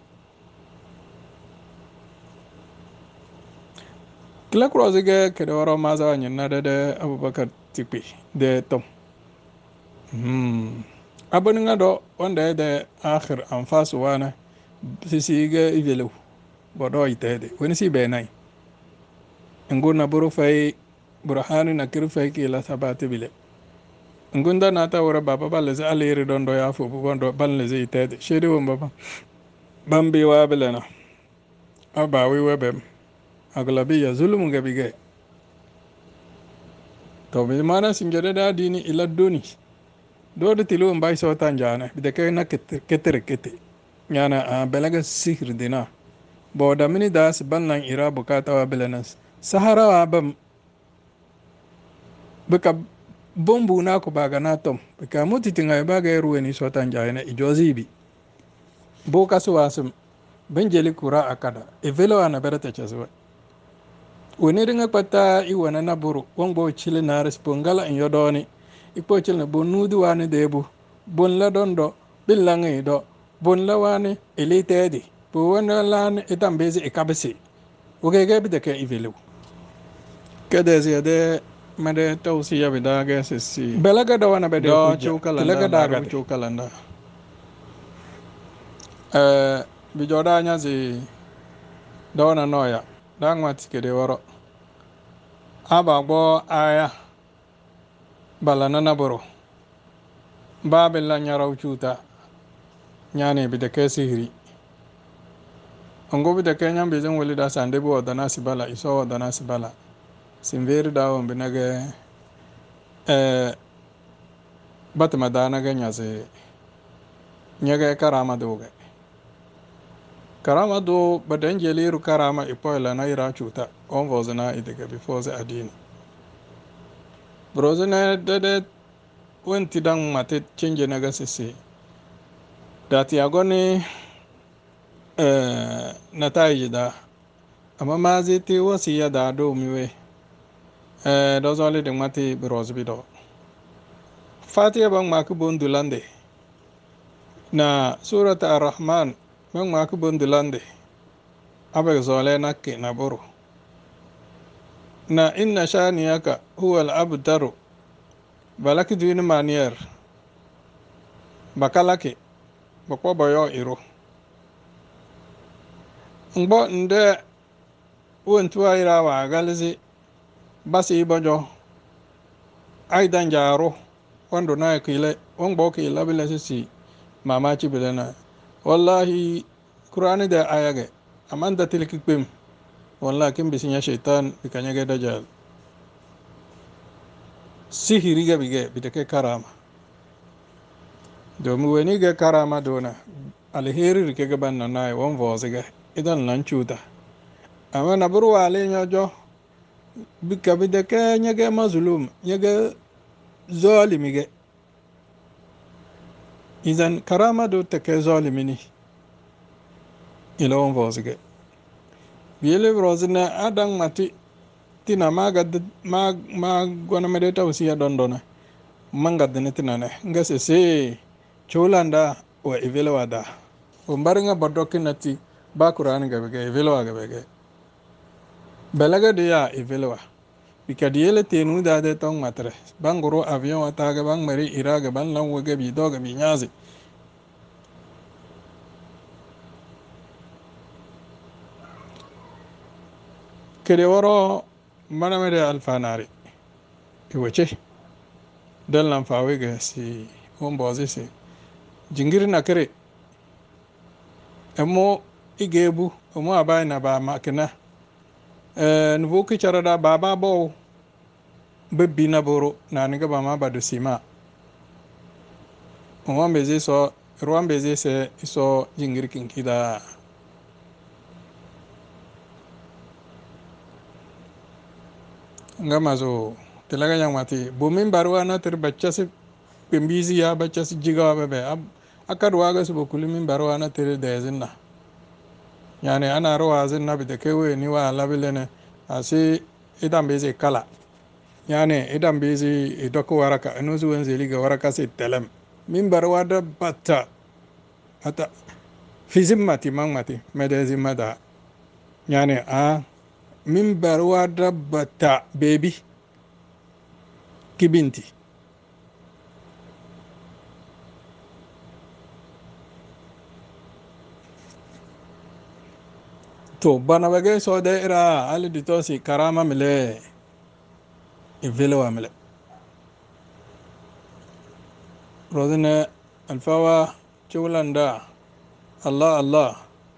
kila kurozige kede waro maza wa nyina dede abubakar tikpi de tom hmm aboni ngado wanda de akhir anfasu wana sisi ga ivelu bodo itede woni si benai nguna buru fay burhani na kirfay ki la sabati bile ngunda nata wara baba baleze aliri dondo ya fu bondo baleze itede shedi won baba bambi wa bilena aba wi webem aglabiya zulum gabige to bi mana singere da dini ila doni do de tilu mbai so tanjane bide ke na ketere kete yana a belaga sihir dina bo da mini da si bannan ira bukata wa belenas sahara wa bam bika bombu na ko baga na tom bika muti tinga baga ruwe ni so tanjane ijozibi bo kasu wasum benjeli kura akada e velo ana berata chaswa woni ringa pata i wana na buru wongbo chile na respongala in yodoni ipo chile na bonudu wani debu bon la dondo bilangi do bon la wani elitedi bo wana lan itambezi ikabisi wogege bideke i velo kede ziyade made tawsiya bidaga sisi belaga da wana bede hujja tilaga da rubu chokalanda eh bijoda nyazi dona noya dangwati kede woro aba gbo aya bala nana boro babe la nyaraw chuta nyane bi de kesi hiri ongo bi de kenyam bi zan wali da sande bo dana sibala iso dana sibala simveri da on binage eh batma dana ga nyase nyage karama doge karama do badan jeliru karama ipoila na ira chuta on vozana idege before the adini brozana dede wenti dang mate change naga sisi dati agoni eh nataiji da amma ma ziti wasiya da do miwe eh do zoli de mati broz bido fatiha bang maku bondulande na surat ar-rahman bang maku bondulande abe zole nakke na buru na inna shaniyaka huwa al-abtaru balaki duini manier bakalaki bakwa bayo iro ngbo nde wontuwa ira wa galizi basi bojo aidan jaro wando na kile wongbo kile bile sisi mama ci bilena wallahi qur'ani da ayage amanda tilki pem wallahi kin bisinya shaitan bikanya ga dajal sihiri ga bige bidake karama domin wani ga karama dona alheri rike gaban nan nayi won voziga idan nan cuta amma na burwa le nyojo bika bidake nyage mazlum nyage zalimige idan karama do take zalimini ila won voziga biyele brozina adan mati tina maga mag mag gona medeta usiya dondona manga dene tina ne ngase se cholanda wa ivela wada o mbaringa bodoki nati ba qur'an ga bege ivela wa ga bege belaga de ya ivela wa bikadi yele tenu da de tong matre bangoro avion ata ga bang mari iraga ban lan wa ga bi do ga bi nyazi kede woro mana mede alfanari iwache dal nan fawe ga si on boze se jingiri na kare emo igebu emo abai na ba makina eh nuvo ki charada baba bo bebbi na boro na niga ba ma badu sima o mbeze so ruwan beze se iso jingiri kinkida ngama zo telaga yang mati bumin barwa na ter bacca se pembizi ya bacca se jiga bebe akad waga su bokuli barwa na ter dezinna yani ana rawa zinna bi da kewe ni wa labilene asi idan beze kala yani idan beze idoko waraka anuzu wenzeli ga waraka se telem min barwa da batta ata fi zimmati man mati mede zimmada yani a min barwa da batta bebi kibinti to bana bage so de ira ali ditosi karama mile ivelewa mile rodine alfawa chulanda allah allah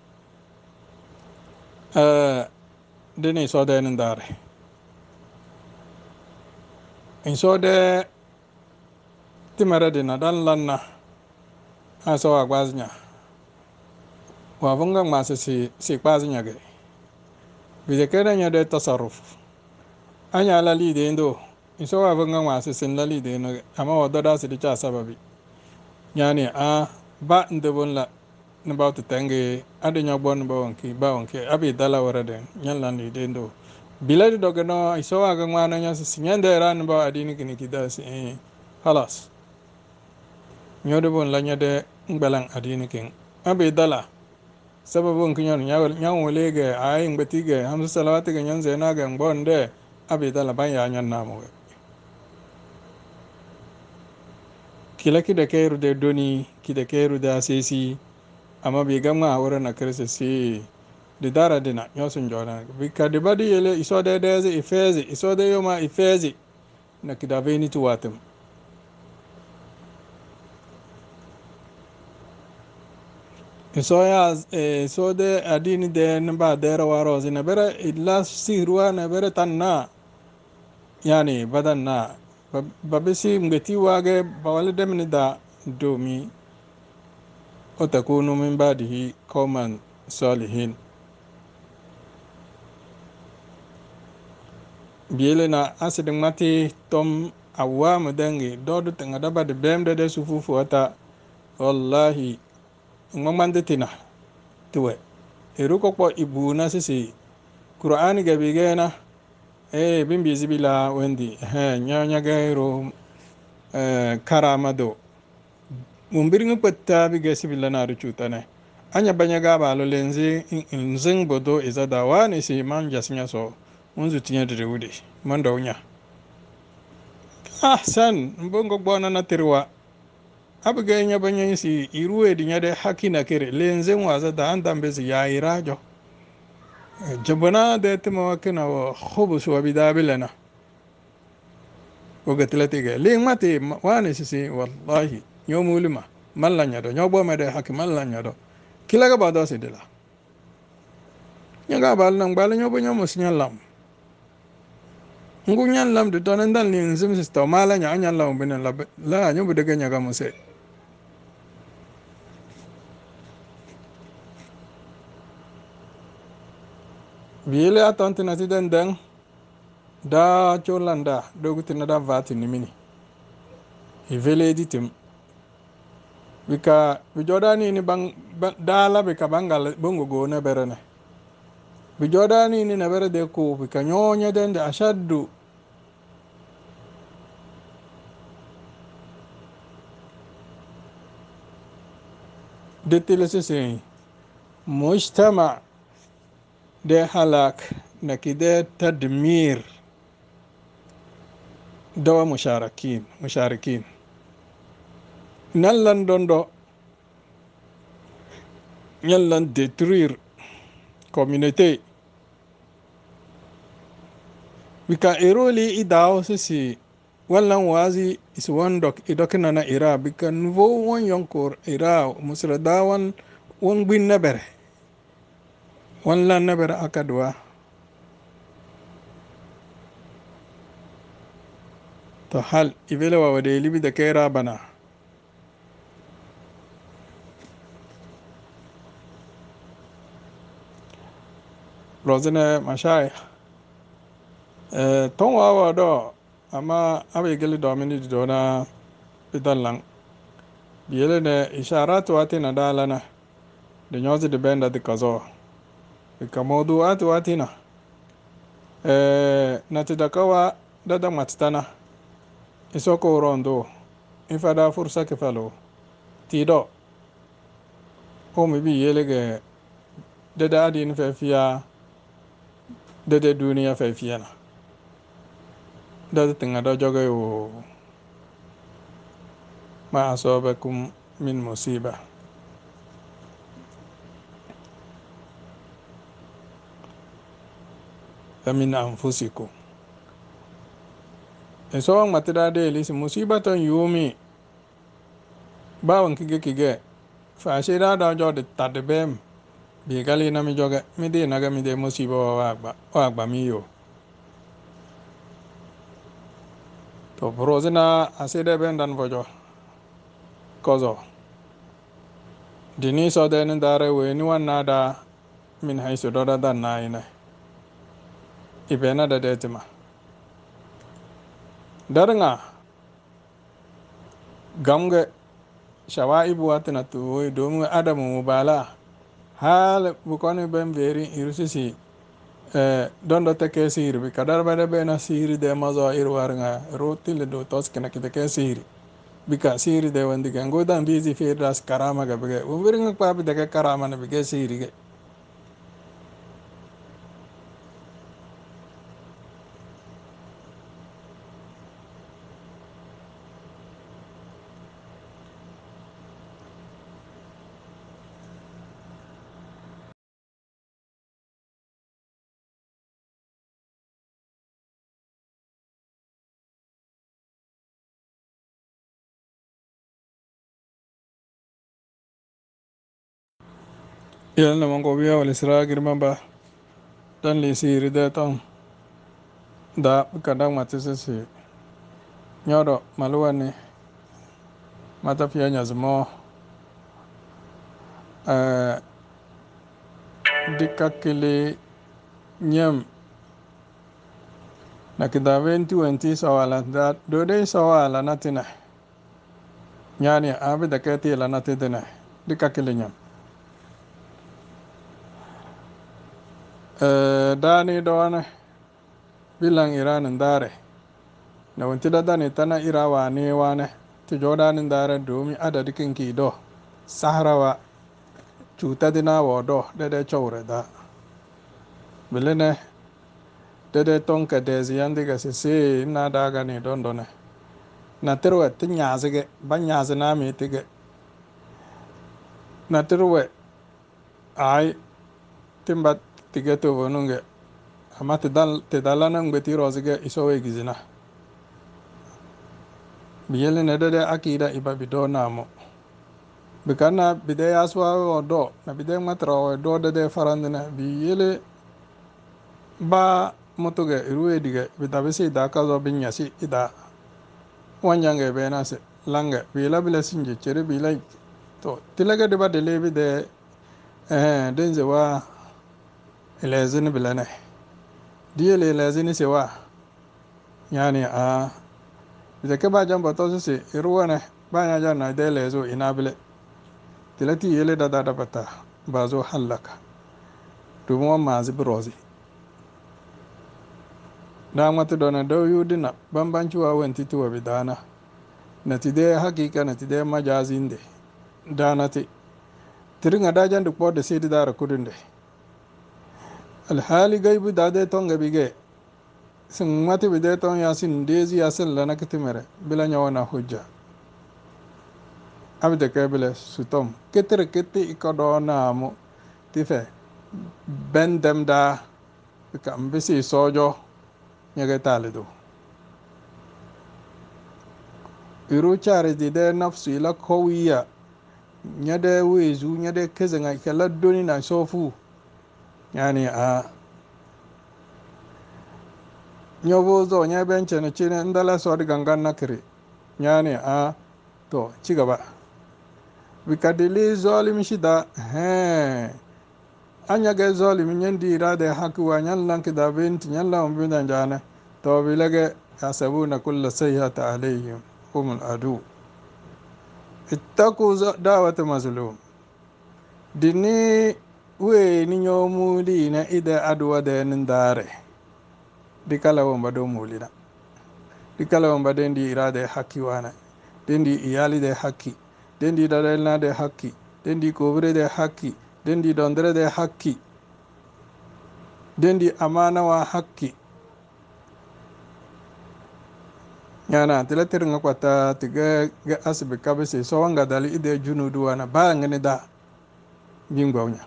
eh dini so de ndare in so de timere dina dan lanna aso agbaznya wa vunga masa si si gbaznya ge bide kere nya de tasarruf anya la li de ndo iso wa vunga masa sin la li de no ama wa doda si cha sababi yani a ba ndebon la nba to tenge ade nya bon ba wonki ba wonki abi dala wara de nyan lan li de ndo biladi doga no iso wa ga ngwana nya si nyande ran ba adini kini kidasi eh halas nyodo bon la nyade ngbalang adini king abi dala sababu nkinyon nyawol nyawole ge ay ngbeti ge hamsu salawati ge nyon zena ge ngbonde abi dala ban ya nyon namo kila kide kairu de doni kide kairu de asesi ama bi gamma awara na krese si de dara dina nyosun jona bi kade badi yele iso de de ifezi iso de yoma ifezi na kidaveni tu watem so ya e so de adini de nba dera waro zina bere illa sirwa na bere tanna yani badanna babisi ngeti wage bawale demni da domi o takunu min badihi qauman salihin biele na asidin mati tom awamu dangi dodu tanga daba de bemde de sufufu ata wallahi ngmamande tina tuwe eruko ko ibuna sisi qur'ani gabi gena eh bimbi zibila wendi he nyanya gairo eh karamado mumbirngu petta bi gesi billa na rucutane anya banya gaba lo lenzi nzing bodo izada wani si man jasnya so unzu tinya de wude man dawnya ah san mbongo bona na tirwa abiga nya banya si iruwe dinya de hakina kere lenzi waza da andambe si ya irajo jabana de timo wakina wa khubus wa bidabilana وقتلتي ليه ماتي واني سي والله يوم ولما مالا نيادو نيو بو مدي حكي مالا نيادو كلا ga bado se dela nyanga bal nang bal nyo bo nyo mos nyalam ngu nyalam de tonen dal ni nzim sisto mala nya nyalam bin la la nyo bo de nya ga mose biele atonti na tiden dang da cholanda dogutina da vati ni mini i vele ditim bika bijodani ni bang dala bika bangal bongo go na berene bijodani ni na bere de ko bika nyonya den de ashaddu de tilese mujtama de halak na kide tadmir dawa musharakin musharikin nallan dondo nyallan détruire communauté bika eroli idao sisi wallan wazi is wondok idokina na ira bika nouveau won yonkor ira musra dawan won bin nabere wallan nabere akadwa to hal ibele wa wade libi da kaira bana rozene mashai eh ton wa do ama abe gele do mini do na bidallang biele ne isharatu atina dalana de nyozi de benda de kazo bika mawduatu atina eh natidakawa dada matstana isoko rondo ifada fursa kefalo tido o mi bi yelege dada adin fefiya dada duniya fefiya na dada tinga da joga yo ma asabakum min musiba min anfusikum eso matida de lisi musibatan yumi bawon kige kige fa shira da jode tadbem bi gali na mi joga mi de naga mi de musiba wa agba wa agba mi yo to brozina asede ben dan bojo kozo dini so de ni dare we ni wanna da min haisu do da dan na ina ibena da detima darnga gamge shawaibu watina tu domin adamu mubala hal bukoni ben veri irusisi eh, dondo te ke sihiri bi kadar bade bena sihiri de mazo irwarnga rotile do toskena kite ke sihiri bika sihiri de wandi ke ngodan bizi firdas karama ga bige umbiringa pa bi de ke karama na bige sihiri ge yel na mongo biya wal isra girman ba dan li sihiri de ton da kadang matise si nyodo maluwani mata fiya nyazmo eh, dikakili nyem na kidaventi wenti sawala da dode sawala natina nyani abi da keti la natidene dikakili nyem eh, dani doane bilang iranin dare na wenti da dani tana irawa ne wane ti jodanin dare domi adadi kinki do sahrawa cuta dina wo do dede chowre da bilene dede tonka dezi yandi ga sisi na daga ni dondone na tirwe ti nyazige ba nyazi na mi tige na tirwe ai timba tige to vonunge amma ti dal ti dalana ngweti rozige isowe gizina biyele ne dede akida iba bido namo bikana bide aswa wo do na bide matra wo do dede farandina biyele ba mutuge iruwe dige bidabisi da kazo binyasi ida wanjange benase lange bila bila sinje chere bila to tilaga de ba de lebi de eh denze wa elezini bilane diele elezini se wa yani a de ke ba jamba to se iruwane ba nya jana de lezo inabile tilati yele da da bata bazo halaka to mo mazi brozi da mata dona do yudina bambanci wa wenti to bidana natide hakika natide majazinde danati tiringa dajan duk bode sedi dara kudunde alhali gaibu dade tonga bige sin mati bide ton yasin dezi yasin lana kitimere bila nyawana hujja abde kebele sutom ketere kete ikodo namu tife bendem da ka mbisi sojo nyage talidu iru chari dide nafsu ila kowiya nyade wezu nyade kezenga kala doni na sofu yani a nyobo zo nya benche na chine ndala so de gangan nakri yani a to ci gaba bikadili zolim shida he anya ge zolim nyandi irade haki wa nyan lanki da binti nyan la mbinda jana to bilage yasabuna kulla sayhata alayhim humul adu ittaku dawata mazlum dini we ni nyomu di na ida adwa de ndare dikala wamba do mulina dikala wamba dendi irade haki wana dendi iyali de haki dendi dadalna de haki dendi kobre de haki dendi dondre de haki dendi amana wa haki yana tilatir nga kwata tiga ga asibi kabisi so wanga dali ide junudu wana ba ngani da bingwanya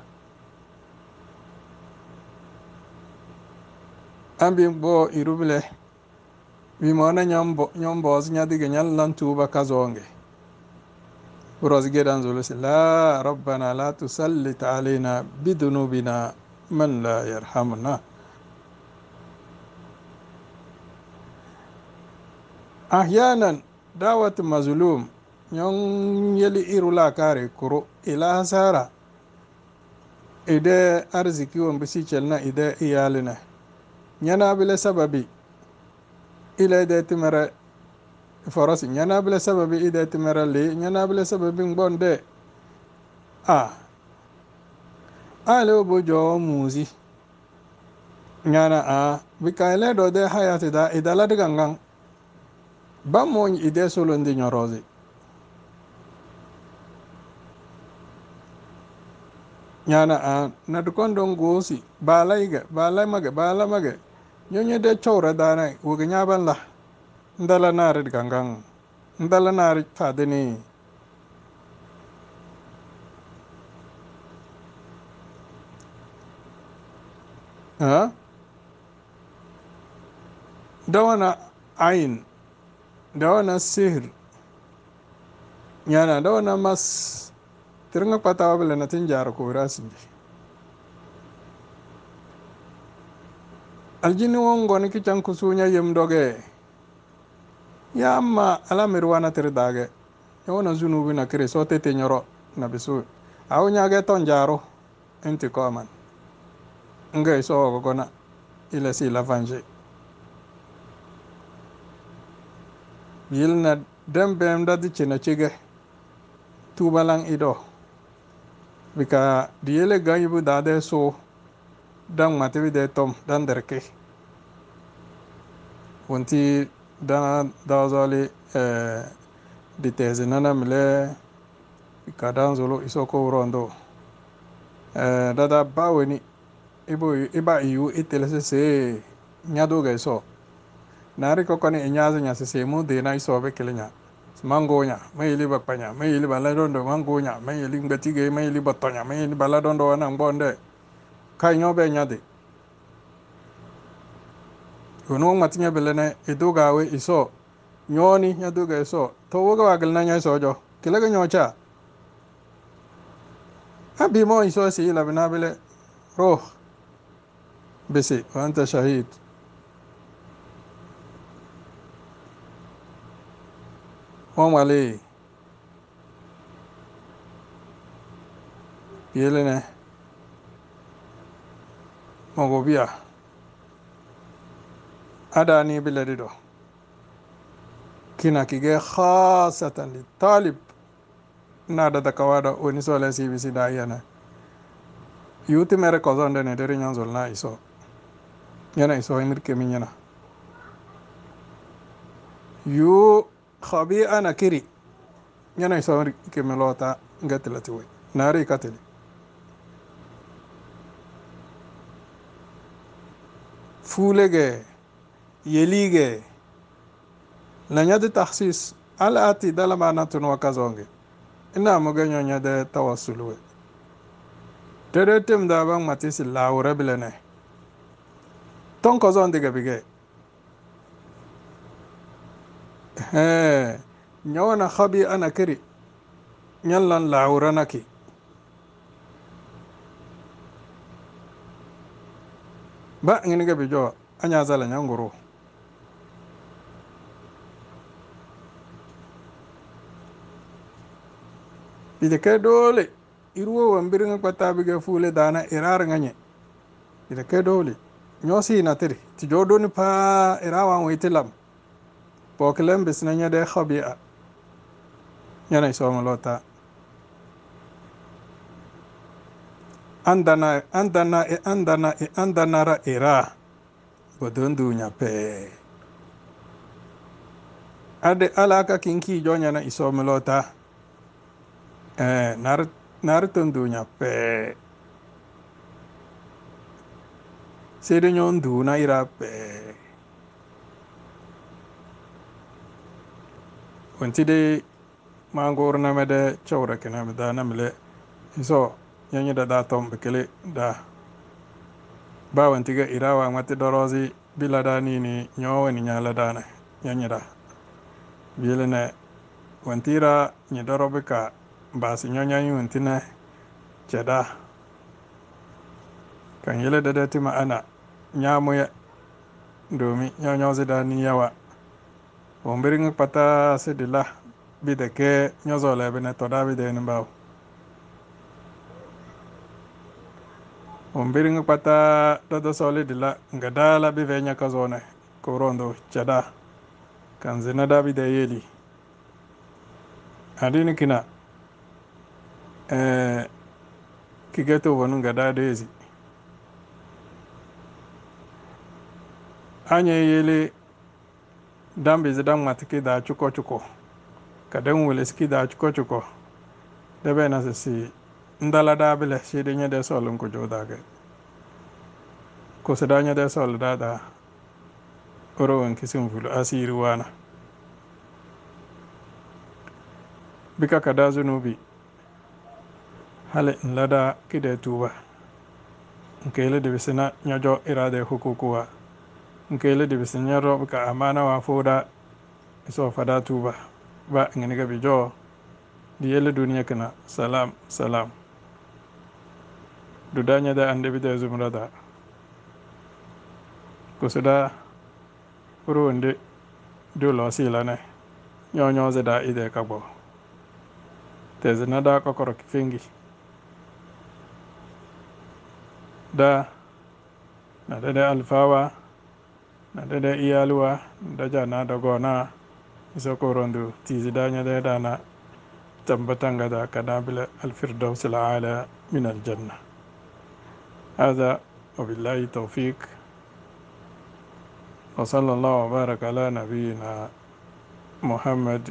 ambi bo irubile bimona nyambo nyombo nya diga nyal lan tuba kazonge uros gedan zulus la rabbana la tusallit alaina bidunubina man la yarhamna ahyanan dawat mazlum nyon yeli irula kare kuro ila hasara ide arziki won bisi chelna ide iyalina nyana bile sababi ila ide timara forasi nyana bile sababi ide timara le nyana bile sababi ngbonde a ale obojo muzi nyana a bikaile do de hayati da idala de gangan bammo ide solo ndi nyorozi nyana a nadkondon gosi balaiga balai mage bala mage nyonye de chowra dana woga nyaban la ndala nare gangan ndala nare fadini ha dawana ayin dawana sihr nyana dawana mas tirnga patawa bele na tinjara ko rasimbi aljini wongo ni kichan kusunya yem doge ya amma ala mirwana tirdage yawona zunubi na kire so tete nyoro na bisu aw nyage ton jaro enti koman ngay so go gona ila si la vange yilna dembem dadi chena chige tubalang ido bika diele gayibu dade so dang matibi de tom dan derke wonti dana dazali eh, di tezi nana mile bika dan zolo isoko rondo eh, dada baweni ibo iba iyu itelese se nyado ga iso nari kokoni inyazo nya se se mu de na iso be kelenya mangonya mayili bakpanya mayili baladondo mangonya mayili ngatige mayili batonya mayili baladondo wana ngbonde kai nyobe nyade gono matinya belene idugawe iso nyoni nyaduga iso to woga wagal na nya iso jo kilaga nyocha abi mo iso si la binabele roh bisi wa anta shahid wa mali yelene mogobia adani biladido kina kige khasatan li talib nada da kawada oni sole si bisi da yana yuti mere kozonde ne deri nyanzol na iso yana iso imir kemi yana yu khabi ana kiri yana iso kemi lota ngatilati we nari katili fulege yelige lanyadi takhsis ala ati dalama natun wakazonge ina muganyo nyade tawassuluwe tere tim da bang matisi lawre bilene ton kozon diga bige he nyawana khabi ana kiri nyallan lawre naki ba ngini ga bijo anya zala nyanguru ide ke dole iruwo wambirin kwata bige fule dana irar nganye ide ke dole nyosi na tiri ti jodo ni pa irawan witilam poklem bisna nyade khabia yana iso malota andana andana e andana e andana ra ira bodondu nya pe ade alaka kinki jonya na iso malota eh nar nar tondu nya pe sede nyon du na ira pe wanti de mangor na mede chawra kana meda na mele iso nyanya da da tom bekele da ba wanti ga irawa mate dorozi bilada ni ni nyowe ni nyala dana nyanya da bilene wantira ni dorobe ka basi nyonya yuntina cheda kan yele da da tima ana nyamu ya domi nyonyo zida ni yawa wombiring pata sedila bide ke nyozole bine toda bide ni baw umbiring pata dodo soli dila ngadala bi venya kazone korondo chada kanzina da bide yeli adini kina eh kigeto wonu ngada dezi anye yeli dambi zidam matiki da chuko chuko kadan wuleski da chuko chuko debe na si ndala da bile shi de nyede solun ko jodage ko se da nyede sol da da oro won kisim fulu asiri wana bika kada zunubi hale in lada kide tuba nkele de bisina nyajo irade hukukuwa nkele de bisina nyaro bika amana wa foda iso fada tuba ba ngene ga bijo di yele duniya kana salam salam du danya da ande bide zumrada ko seda oro wonde do lo sila ne nyo nyo zeda ide kabo tezina da kokoro kifengi da na dada alfawa na dada iyaluwa da jana da gona isa korondu tizi danya da dana tambatanga da kadabila alfirdaus al'ala min aljanna هذا وبالله التوفيق وصلى الله وبارك على نبينا محمد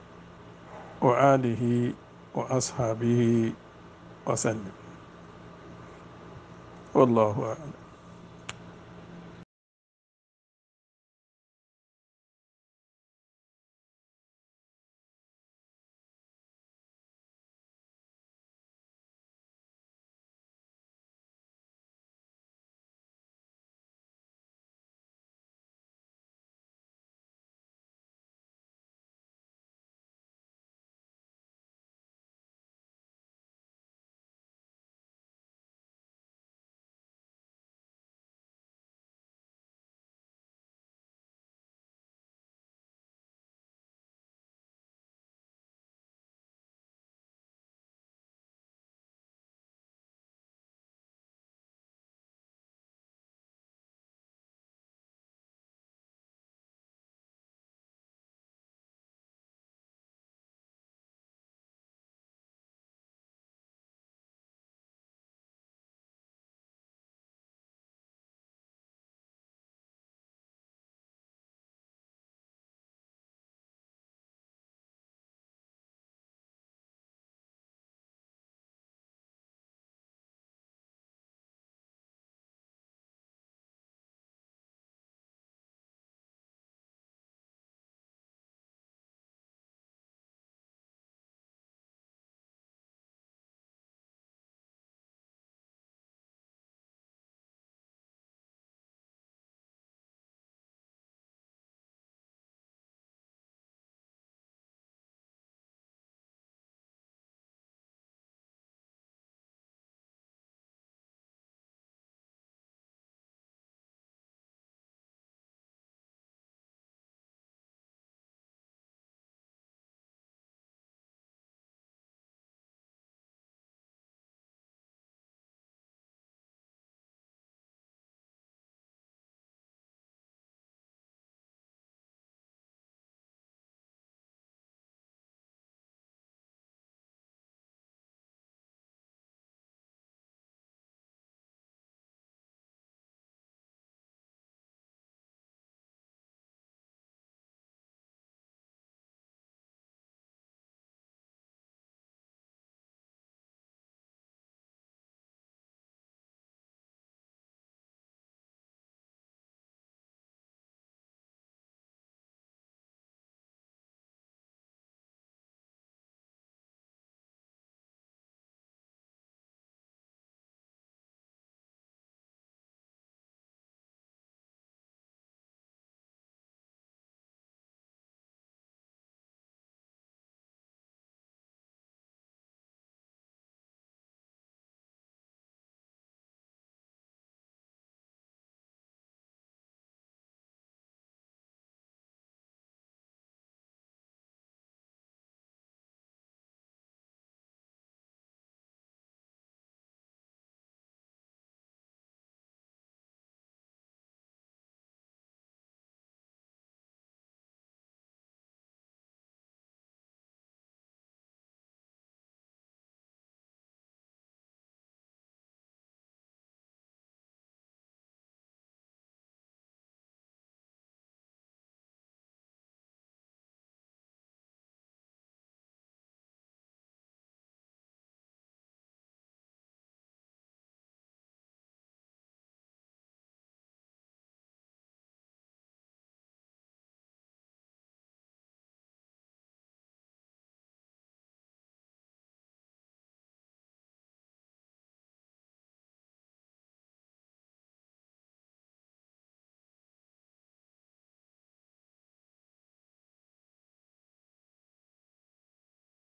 وآله وأصحابه وسلم والله أعلم.